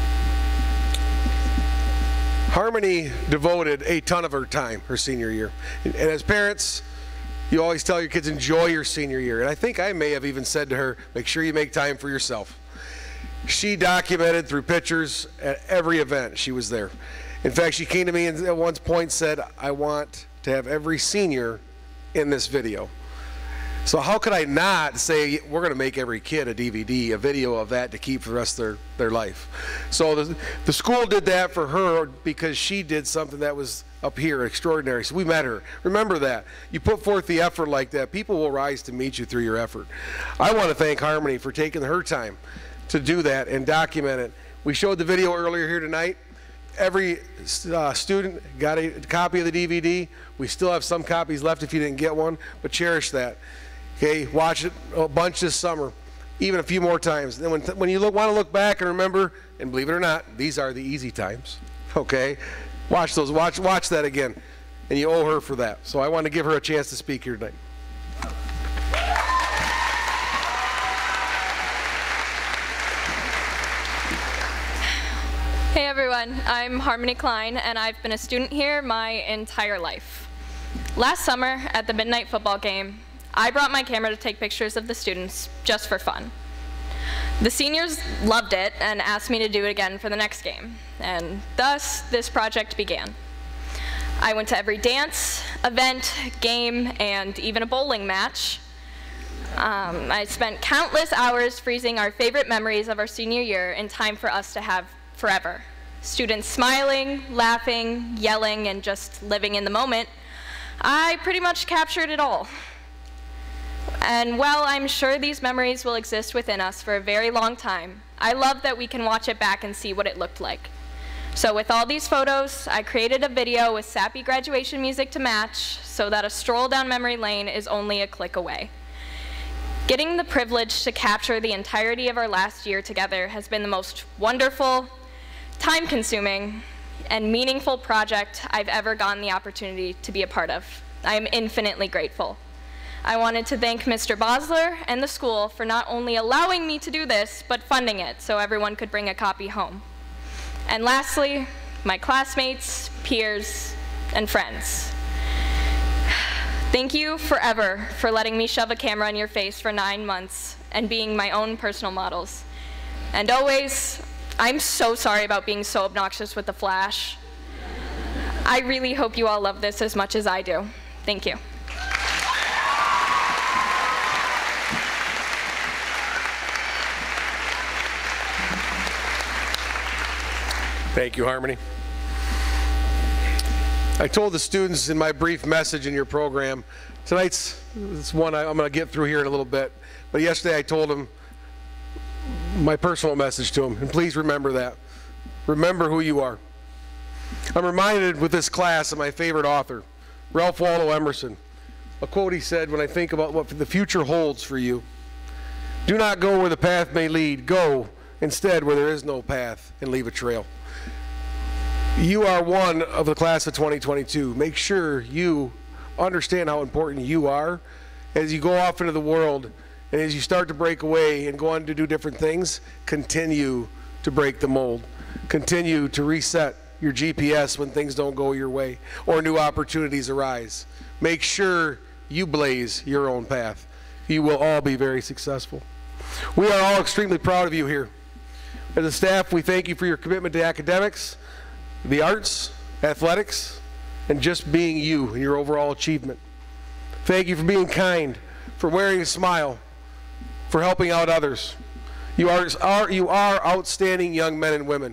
Harmony devoted a ton of her time her senior year. And as parents, you always tell your kids, enjoy your senior year. And I think I may have even said to her, make sure you make time for yourself. She documented through pictures at every event she was there. In fact, she came to me and at one point said, I want to have every senior in this video. So how could I not say we're going to make every kid a D V D, a video of that to keep for the rest of their, their life. So the, the school did that for her because she did something that was up here extraordinary. So we met her. Remember that. You put forth the effort like that, people will rise to meet you through your effort. I want to thank Harmony for taking her time to do that and document it. We showed the video earlier here tonight. Every uh, student got a copy of the D V D. We still have some copies left if you didn't get one, but cherish that. Okay, watch it a bunch this summer, even a few more times. And then when, when you look, want to look back and remember, and believe it or not, these are the easy times. Okay, watch those, watch, watch that again, and you owe her for that. So I want to give her a chance to speak here tonight. Hey everyone, I'm Harmony Klein, and I've been a student here my entire life. Last summer at the midnight football game, I brought my camera to take pictures of the students just for fun. The seniors loved it and asked me to do it again for the next game, and thus this project began. I went to every dance, event, game, and even a bowling match. Um, I spent countless hours freezing our favorite memories of our senior year in time for us to have forever. Students smiling, laughing, yelling, and just living in the moment. I pretty much captured it all. And while I'm sure these memories will exist within us for a very long time, I love that we can watch it back and see what it looked like. So with all these photos, I created a video with sappy graduation music to match so that a stroll down memory lane is only a click away. Getting the privilege to capture the entirety of our last year together has been the most wonderful, time-consuming, and meaningful project I've ever gotten the opportunity to be a part of. I am infinitely grateful. I wanted to thank Mister Bosler and the school for not only allowing me to do this, but funding it so everyone could bring a copy home. And lastly, my classmates, peers, and friends. Thank you forever for letting me shove a camera in your face for nine months and being my own personal models. And always, I'm so sorry about being so obnoxious with the flash. I really hope you all love this as much as I do. Thank you. Thank you, Harmony. I told the students in my brief message in your program, tonight's this one I, I'm going to get through here in a little bit, but yesterday I told them my personal message to them, and please remember that. Remember who you are. I'm reminded with this class of my favorite author, Ralph Waldo Emerson. A quote he said, when I think about what the future holds for you, do not go where the path may lead, go instead where there is no path and leave a trail. You are one of the class of twenty twenty-two. Make sure you understand how important you are as you go off into the world, and as you start to break away and go on to do different things. Continue to break the mold. Continue to reset your G P S when things don't go your way or new opportunities arise. Make sure you blaze your own path. You will all be very successful. We are all extremely proud of you here. As a staff, we thank you for your commitment to academics, the arts, athletics, and just being you and your overall achievement. Thank you for being kind, for wearing a smile, for helping out others. You are, are, you are outstanding young men and women.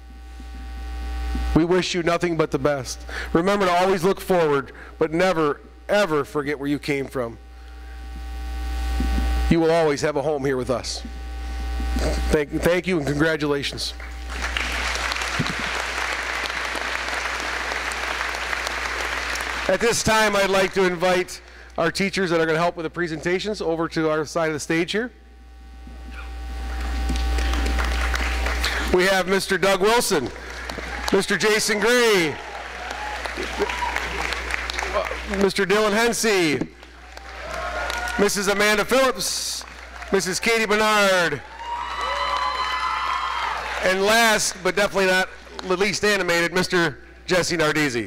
We wish you nothing but the best. Remember to always look forward, but never, ever forget where you came from. You will always have a home here with us. Thank, thank you and congratulations. At this time, I'd like to invite our teachers that are going to help with the presentations over to our side of the stage here. We have Mister Doug Wilson, Mister Jason Gray, Mister Dylan Hensey, Missus Amanda Phillips, Missus Katie Bernard, and last but definitely not the least animated, Mister Jesse Nardizzi.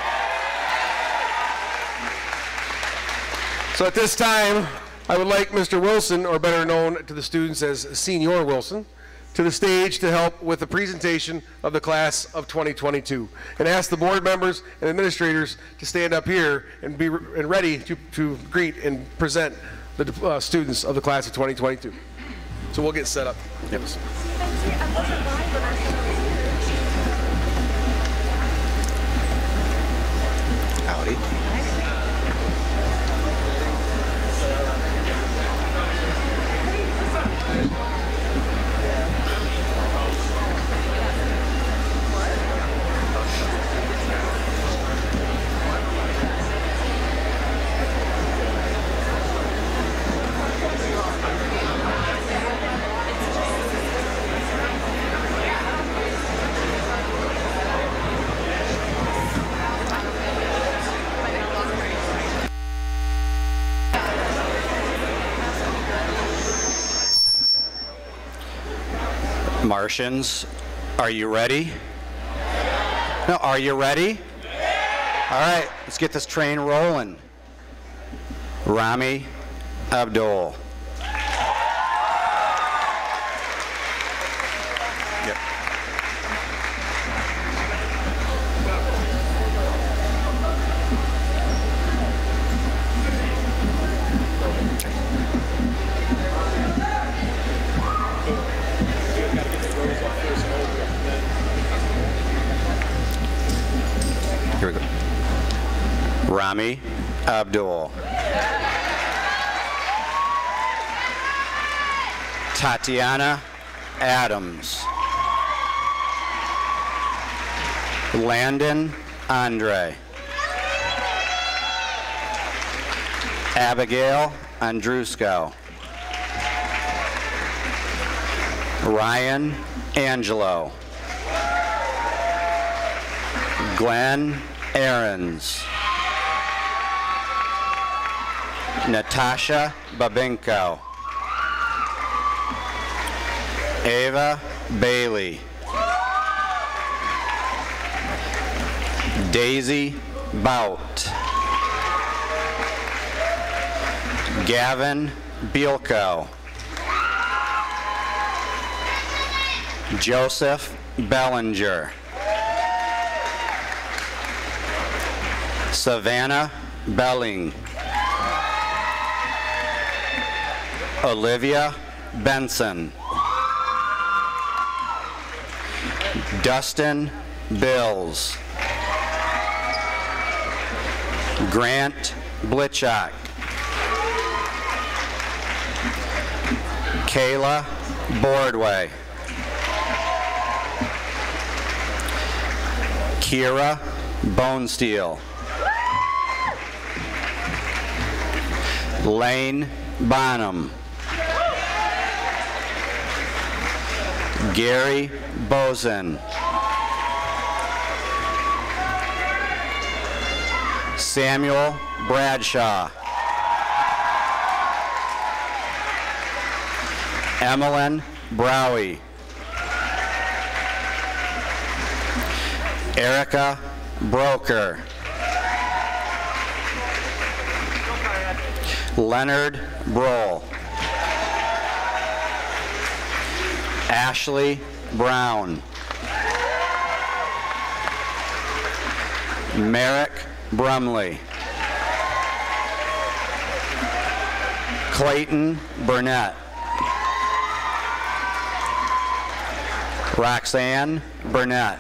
So at this time, I would like Mister Wilson, or better known to the students as Senior Wilson, to the stage to help with the presentation of the class of twenty twenty-two. And ask the board members and administrators to stand up here and be re and ready to, to greet and present the uh, students of the class of twenty twenty-two. So we'll get set up. Yep. Howdy. Martians, are you ready? No, are you ready? All right, let's get this train rolling. Rami Abdul. Yep. Here we go. Rami Abdul. Tatiana Adams. Landon Andre. Abigail Andrusko. Ryan Angelo. Glenn Aarons. Natasha Babinko. Ava Bailey. Daisy Bout. Gavin Bielko. Joseph Bellinger. Savannah Belling. Olivia Benson. Dustin Bills. Grant Blitchak. Kayla Boardway. Kira Bonesteel. Lane Bonham. Gary Bozen. Samuel Bradshaw. Emmeline Browie. Erica Broker. Leonard Broll. Ashley Brown. Merrick Brumley. Clayton Burnett. Roxanne Burnett.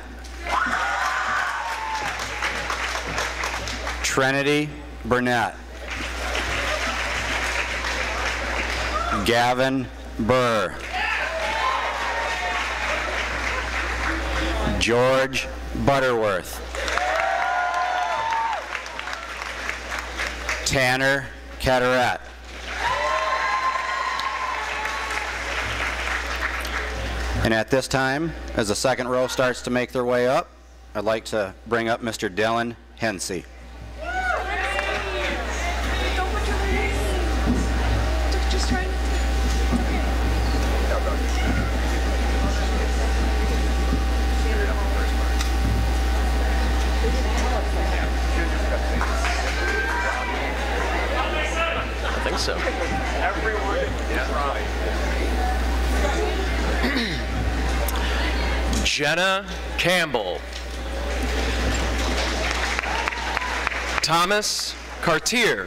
Trinity Burnett. Gavin Burr. George Butterworth. Tanner Catarat. And at this time, as the second row starts to make their way up, I'd like to bring up Mister Dylan Hensey. I think so. Jenna Campbell. Thomas Cartier.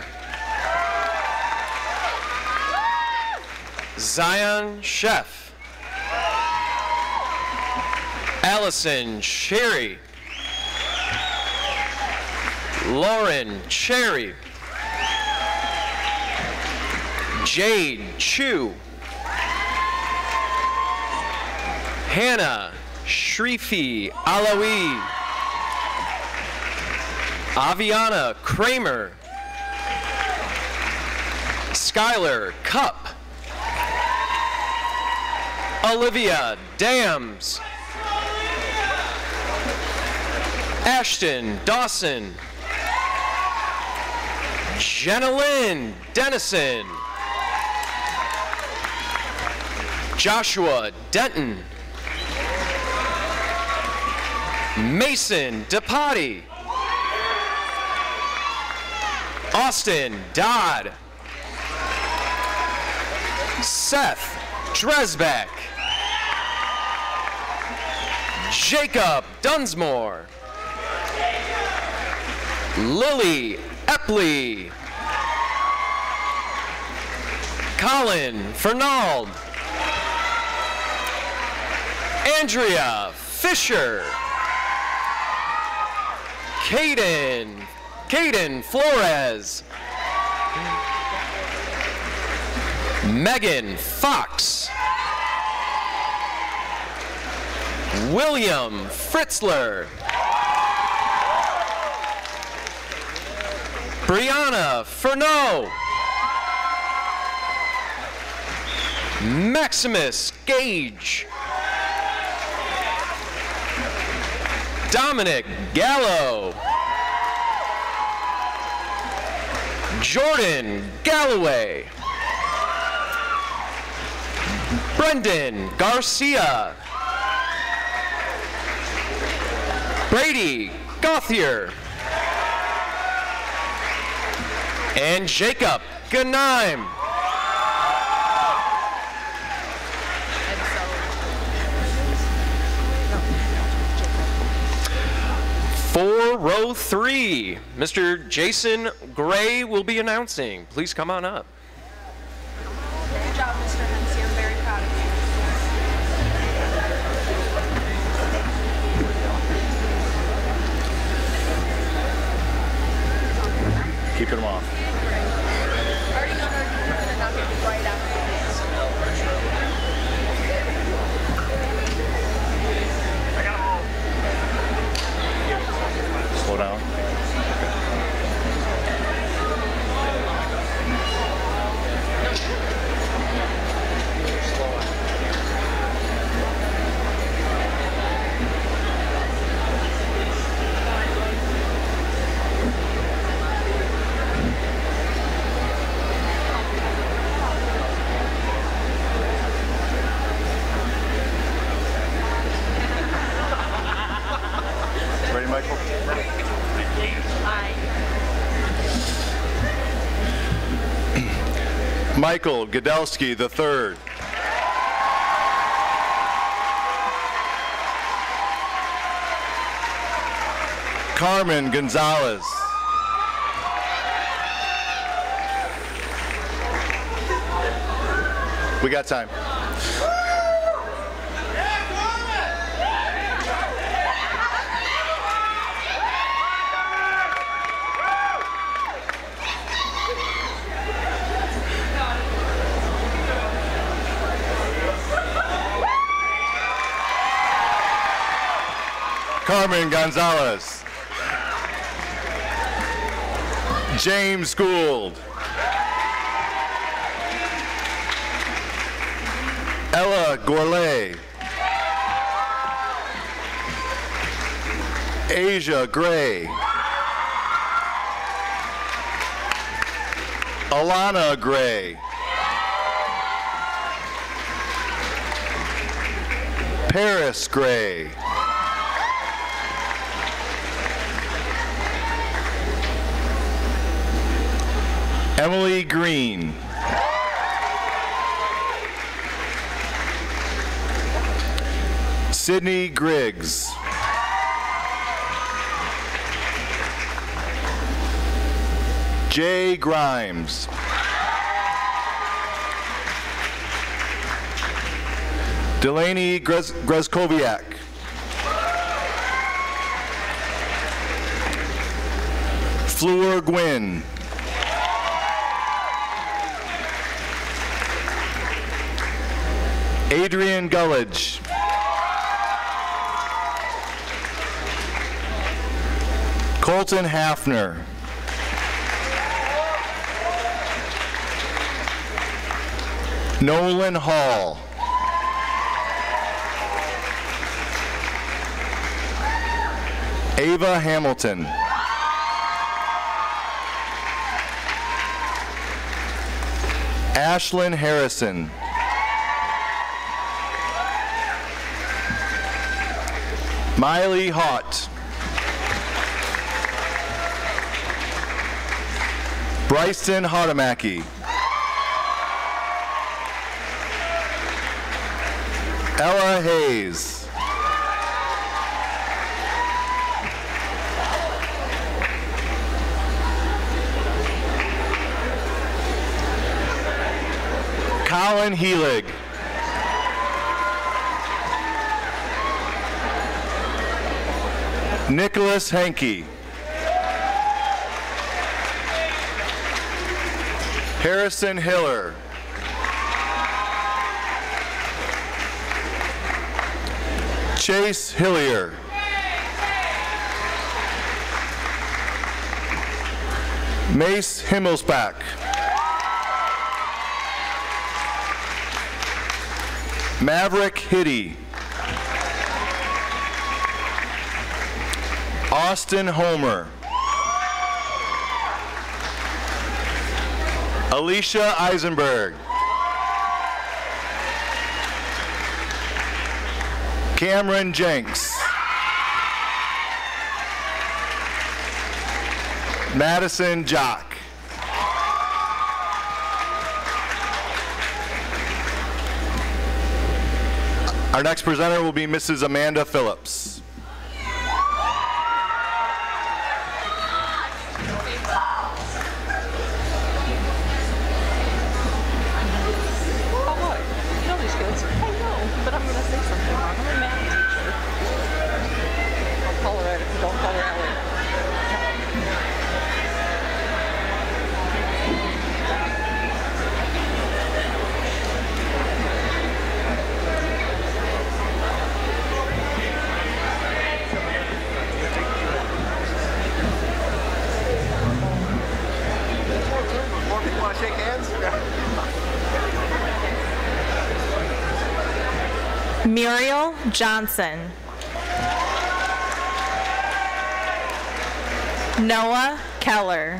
Zion Chef. Allison Sherry. Lauren Cherry. Jade Chu. Hannah Shrifi Alawi. Aviana Kramer. Skylar Cup. Olivia Dams. Ashton Dawson. Jenna Lynn Dennison. Joshua Denton. Mason DePotti. Austin Dodd. Seth Dresbeck. Jacob Dunsmore. Lily Epley. Colin Fernald. Andrea Fisher. Caden, Caden Flores. Megan Fox. William Fritzler. Brianna Furneaux. Maximus Gage. Dominic Gallo. Jordan Galloway. Brendan Garcia. Brady Gauthier. And Jacob Ganaim. For row three, Mister Jason Gray will be announcing. Please come on up. Good job, Mister Hensey. I'm very proud of you. Keep them off. Slow down. Ready, Michael? Michael Godelski the third. Carmen Gonzalez. We got time. Carmen Gonzalez. James Gould. Ella Gourlay. Asia Gray. Alana Gray. Paris Gray. Emily Green. Sydney Griggs. Jay Grimes. Delaney Grez Grezkoviak. Fleur Gwynn. Adrian Gullidge. Colton Hafner. Nolan Hall. Ava Hamilton. Ashlyn Harrison. Miley Hott. Bryson Hodamaki. Ella Hayes. Colin Heelig. Nicholas Henke. Harrison Hiller. Chase Hillier. Mace Himmelsbach. Maverick Hitty. Austin Homer. Alicia Eisenberg. Cameron Jenks. Madison Jock. Our next presenter will be Missus Amanda Phillips. Muriel Johnson. Noah Keller.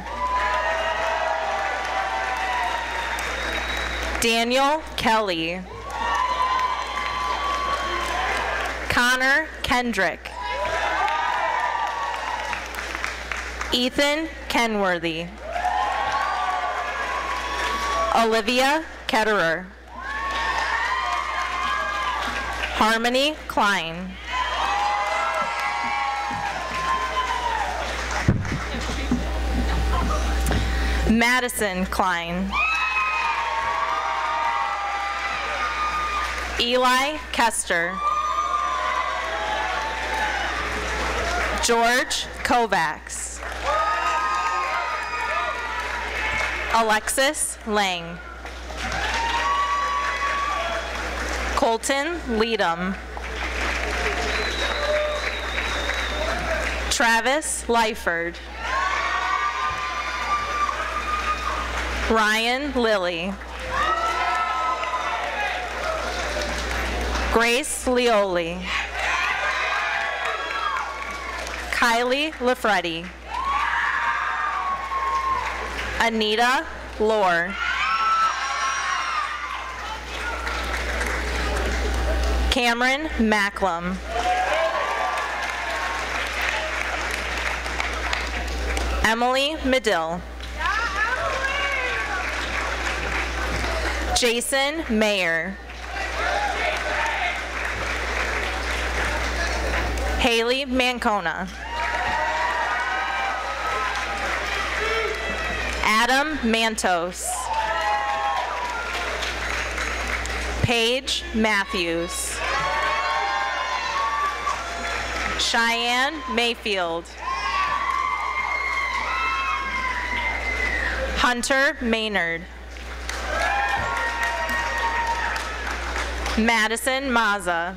Daniel Kelly. Connor Kendrick. Ethan Kenworthy. Olivia Ketterer. Harmony Klein. Madison Klein. Eli Kester. George Kovacs. Alexis Lang. Colton Leadham. Travis Lyford. Ryan Lilly. Grace Leoli. Kylie Lafretti. Anita Lohr. Cameron Macklem. Emily Medill. Jason Mayer. Haley Mancona. Adam Mantos. Paige Matthews. Cheyenne Mayfield. Hunter Maynard. Madison Maza.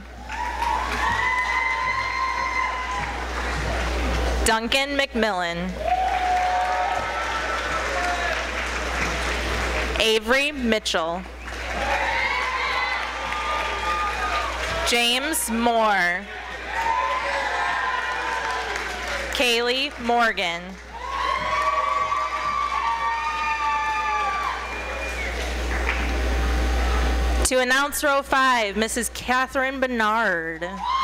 Duncan McMillan. Avery Mitchell. James Moore. Kaylee Morgan. To announce row five, Missus Catherine Bernard.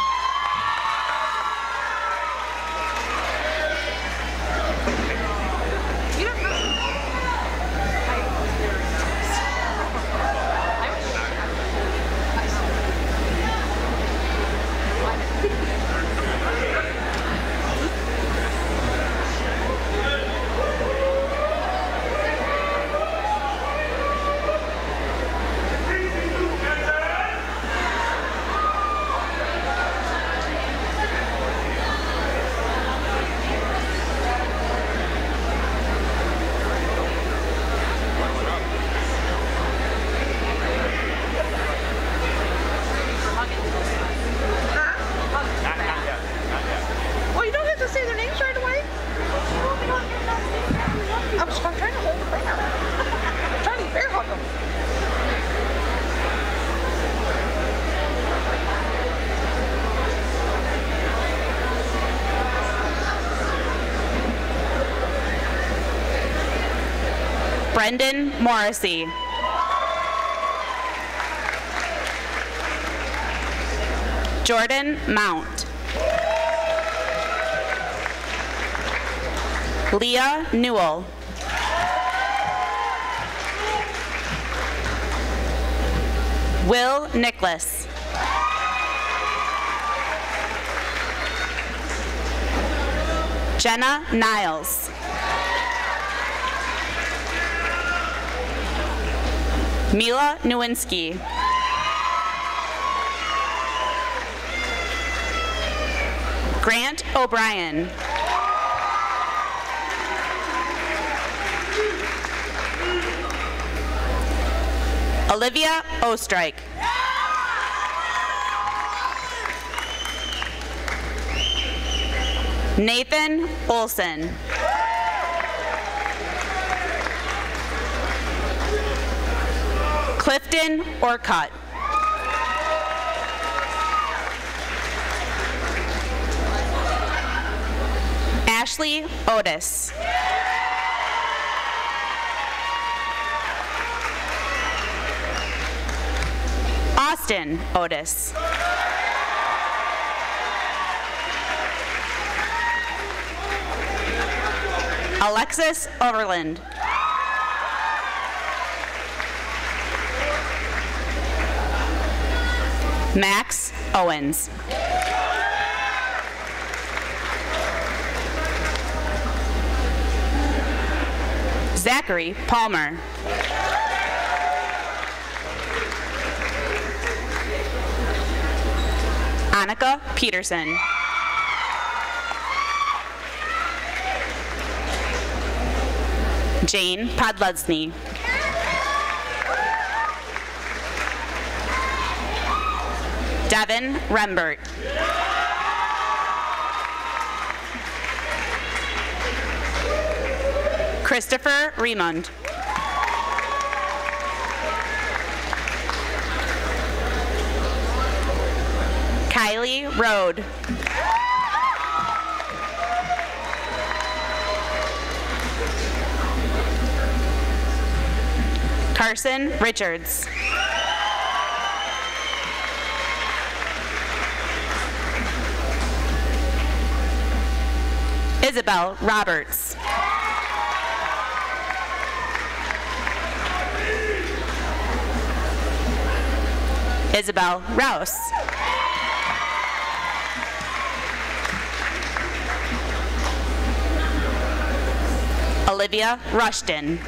Brendan Morrissey. Jordan Mount. Leah Newell. Will Nicholas. Jenna Niles. Mila Nowinski. Grant O'Brien. Olivia Ostrike. Nathan Olson. Clifton Orcutt. Ashley Otis. Austin Otis. Alexis Overland. Max Owens. Zachary Palmer. Annika Peterson. Jane Podludsny. Devin Rembert. Christopher Remond. Road. Carson Richards. Isabel Roberts. Isabel Rouse. Olivia Rushton.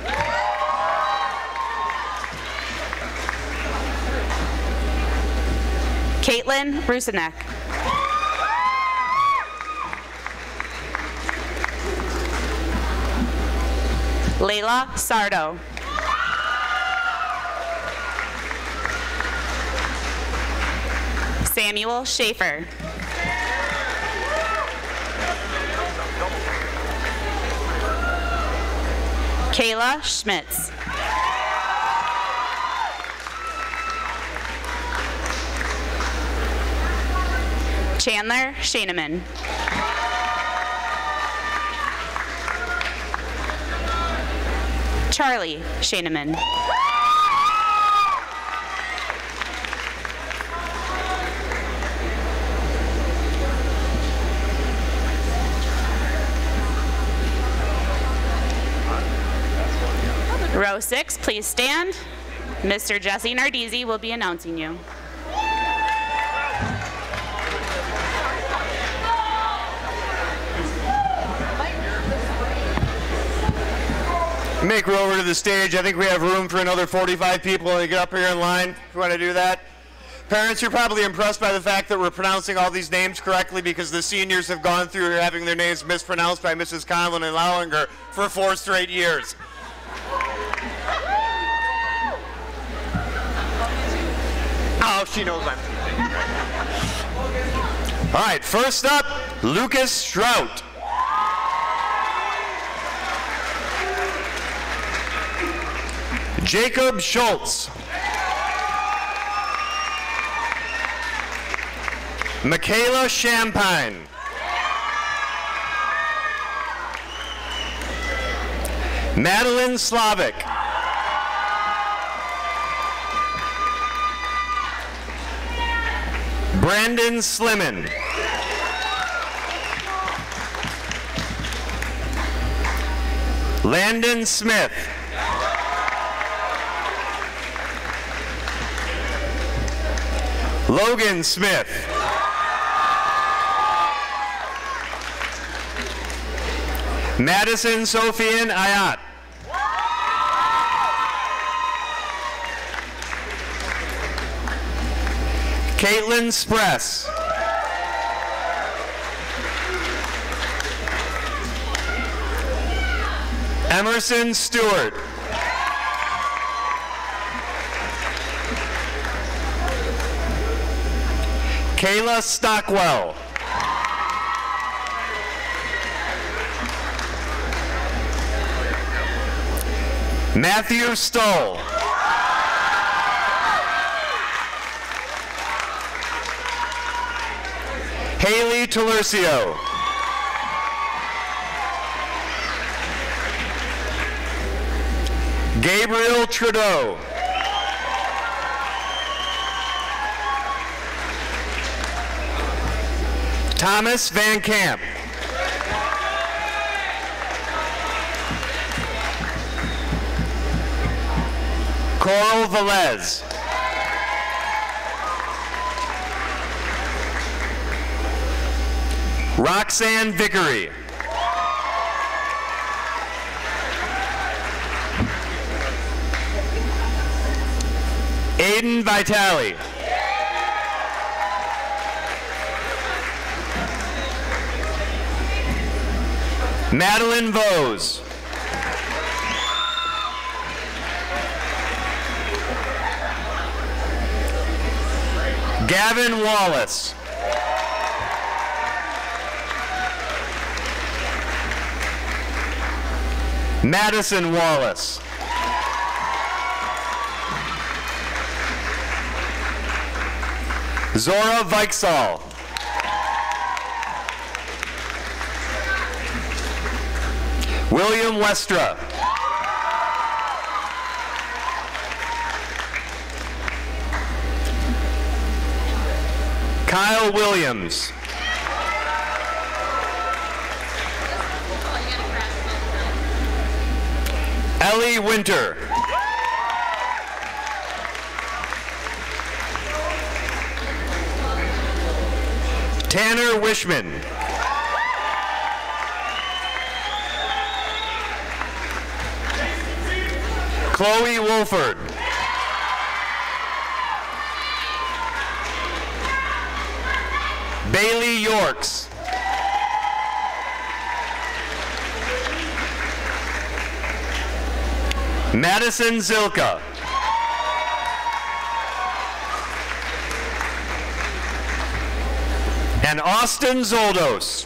Caitlin Rusinek. Layla Sardo. Samuel Schaefer. Kayla Schmitz. Chandler Shaneman. Charlie Shaneman. Row six, please stand. Mister Jesse Nardizzi will be announcing you. Make way over to the stage. I think we have room for another forty-five people to get up here in line if you want to do that. Parents, you're probably impressed by the fact that we're pronouncing all these names correctly because the seniors have gone through having their names mispronounced by Missus Conlon and Laulinger for four straight years. Oh, she knows I'm teasing. All right, first up, Lucas Strout. Jacob Schultz. Michaela Champagne. Madeline Slavic. Brandon Slimmin. Landon Smith. Logan Smith. Madison Sophian Ayat. Caitlin Spress. Emerson Stewart. Kayla Stockwell. Matthew Stoll. Haley Talercio. Gabriel Trudeau. Thomas Van Camp. Coral Velez. Roxanne Vickery. Aiden Vitale. Madeline Vose. Gavin Wallace. Madison Wallace. Zora Vikesall. William Westra. Kyle Williams. Ellie Winter. Tanner Wishman. Chloe Wolford. Bailey Yorks. Madison Zilka. And Austin Zoldos.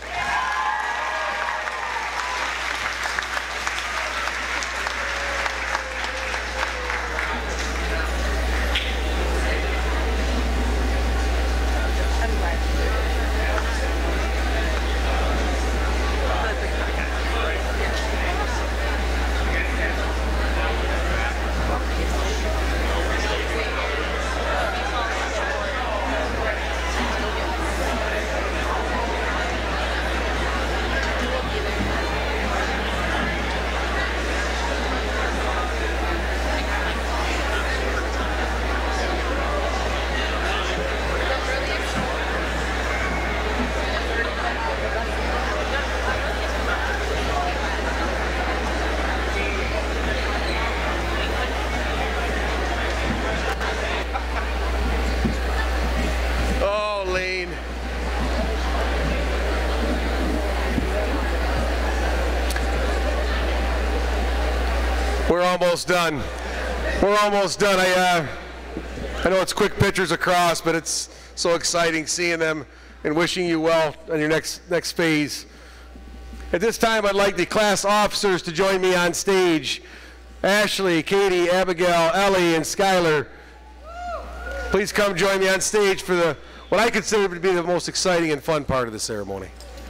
We're almost done. We're almost done. I, uh, I know it's quick pictures across, but it's so exciting seeing them and wishing you well on your next, next phase. At this time, I'd like the class officers to join me on stage. Ashley, Katie, Abigail, Ellie, and Skylar. Please come join me on stage for the what I consider to be the most exciting and fun part of the ceremony.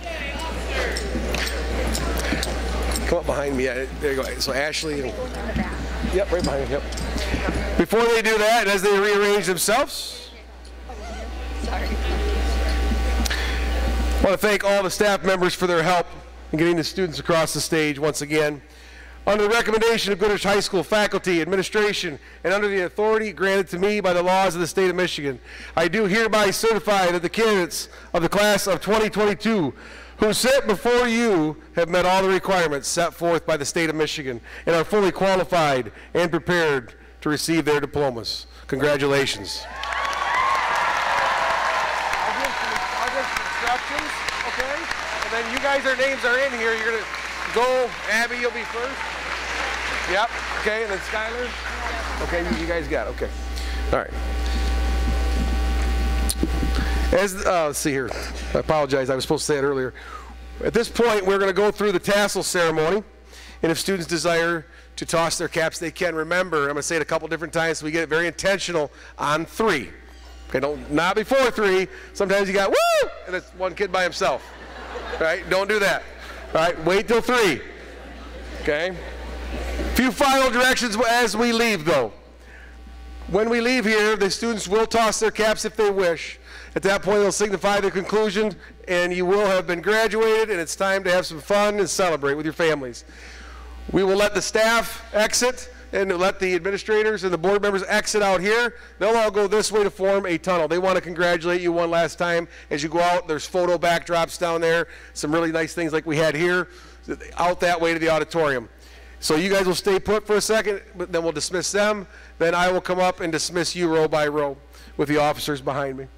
Come up behind me. Yeah, there you go. So Ashley. And, yep, right behind you. Yep. Before they do that, as they rearrange themselves, Sorry. I want to thank all the staff members for their help in getting the students across the stage once again. Under the recommendation of Goodrich High School faculty, administration, and under the authority granted to me by the laws of the state of Michigan, I do hereby certify that the candidates of the class of twenty twenty-two who sit before you have met all the requirements set forth by the state of Michigan and are fully qualified and prepared to receive their diplomas. Congratulations. I'll give some, I'll give some instructions, okay? And then you guys, their names are in here. You're going to go. Abby, you'll be first. Yep. Okay, and then Skylar. Okay, you, you guys got it. Okay. All right. As, uh, let's see here. I apologize. I was supposed to say it earlier. At this point, we're going to go through the tassel ceremony. And if students desire to toss their caps, they can. Remember, I'm going to say it a couple different times so we get it very intentional on three. Okay, don't, not before three. Sometimes you got, woo! And it's one kid by himself. All right? Don't do that. All right? Wait till three. Okay? A few final directions as we leave, though. When we leave here, the students will toss their caps if they wish. At that point, they'll signify their conclusion, and you will have been graduated, and it's time to have some fun and celebrate with your families. We will let the staff exit and let the administrators and the board members exit out here. They'll all go this way to form a tunnel. They want to congratulate you one last time as you go out. There's photo backdrops down there, some really nice things like we had here, out that way to the auditorium. So you guys will stay put for a second, but then we'll dismiss them. Then I will come up and dismiss you row by row with the officers behind me.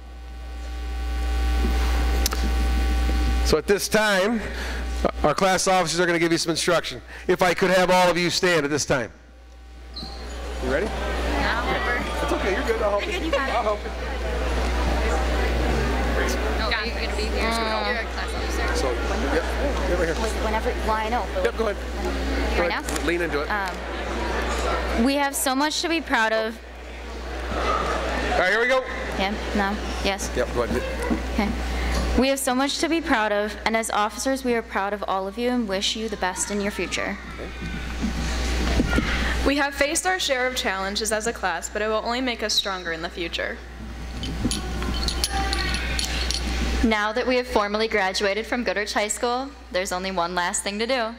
So at this time, our class officers are going to give you some instruction. If I could have all of you stand at this time. You ready? It's okay, you're good. I'll help you. I'll help you. No, are you going to be here? Uh, You're a class officer. So, yep, get right here. Whenever, well, I know. But Yep, go ahead. Right Go ahead. now? Lean into it. Um, we have so much to be proud of. All right, here we go. Yeah, no, yes. Yep, go ahead. Okay. We have so much to be proud of, and as officers, we are proud of all of you and wish you the best in your future. We have faced our share of challenges as a class, but it will only make us stronger in the future. Now that we have formally graduated from Goodrich High School, there's only one last thing to do.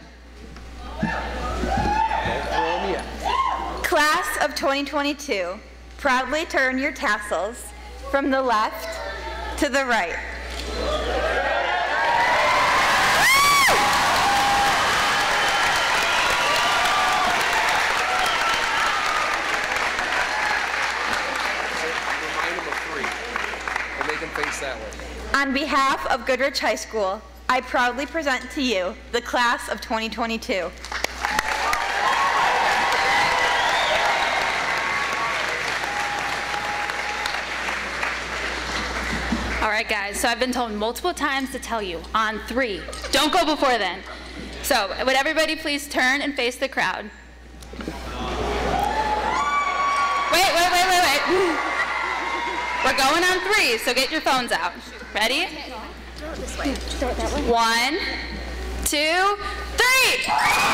Class of twenty twenty-two, proudly turn your tassels from the left to the right. That way. On behalf of Goodrich High School, I proudly present to you the class of twenty twenty-two. All right, guys, so I've been told multiple times to tell you on three. Don't go before then. So would everybody please turn and face the crowd? Wait, wait, wait, wait, wait. We're going on three, so get your phones out. Ready? One, two, three!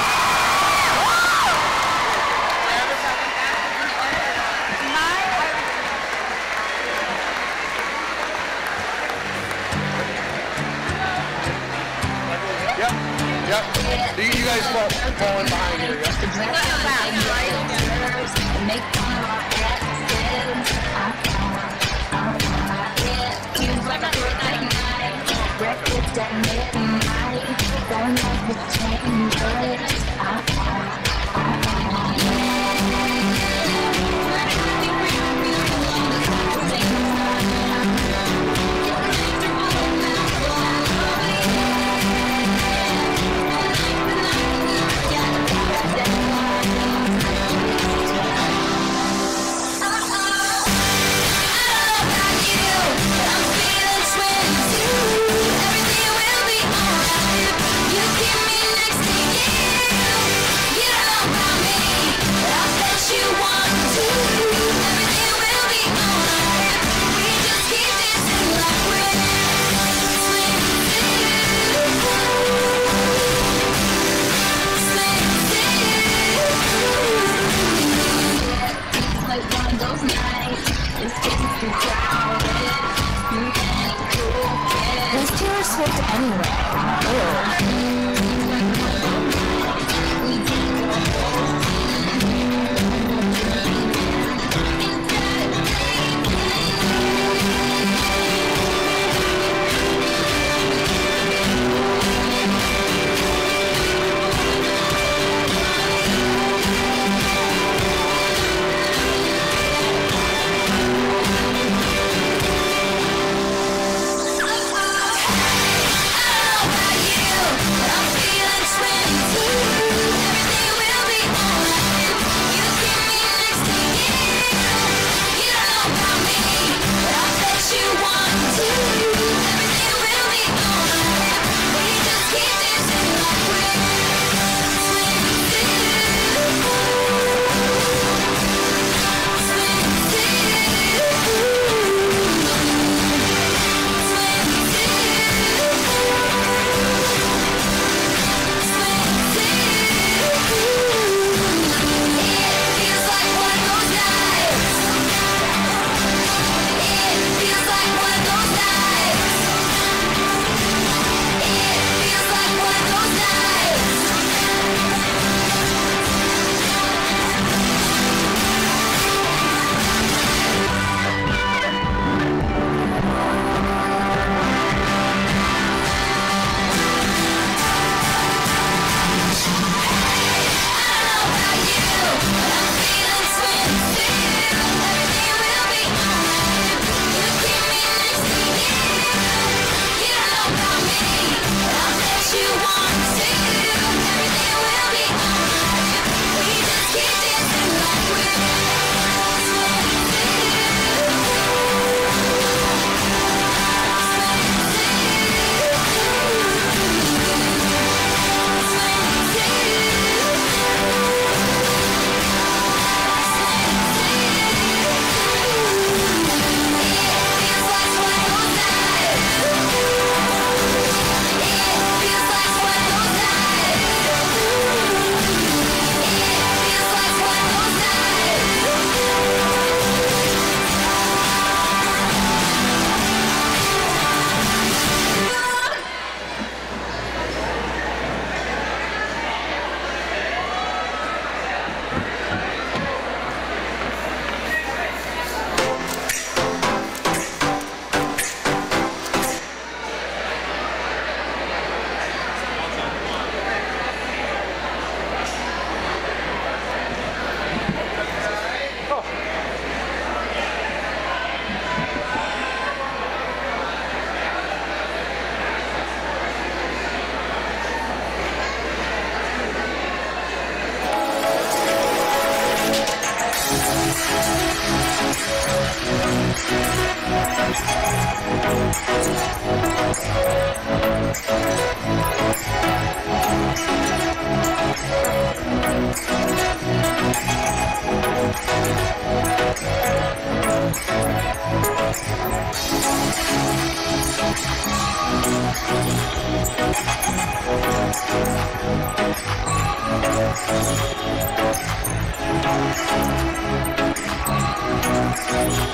Yep, yep. You, you guys fall, fall in behind here, yep. Everything will be alright. You keep me next to you.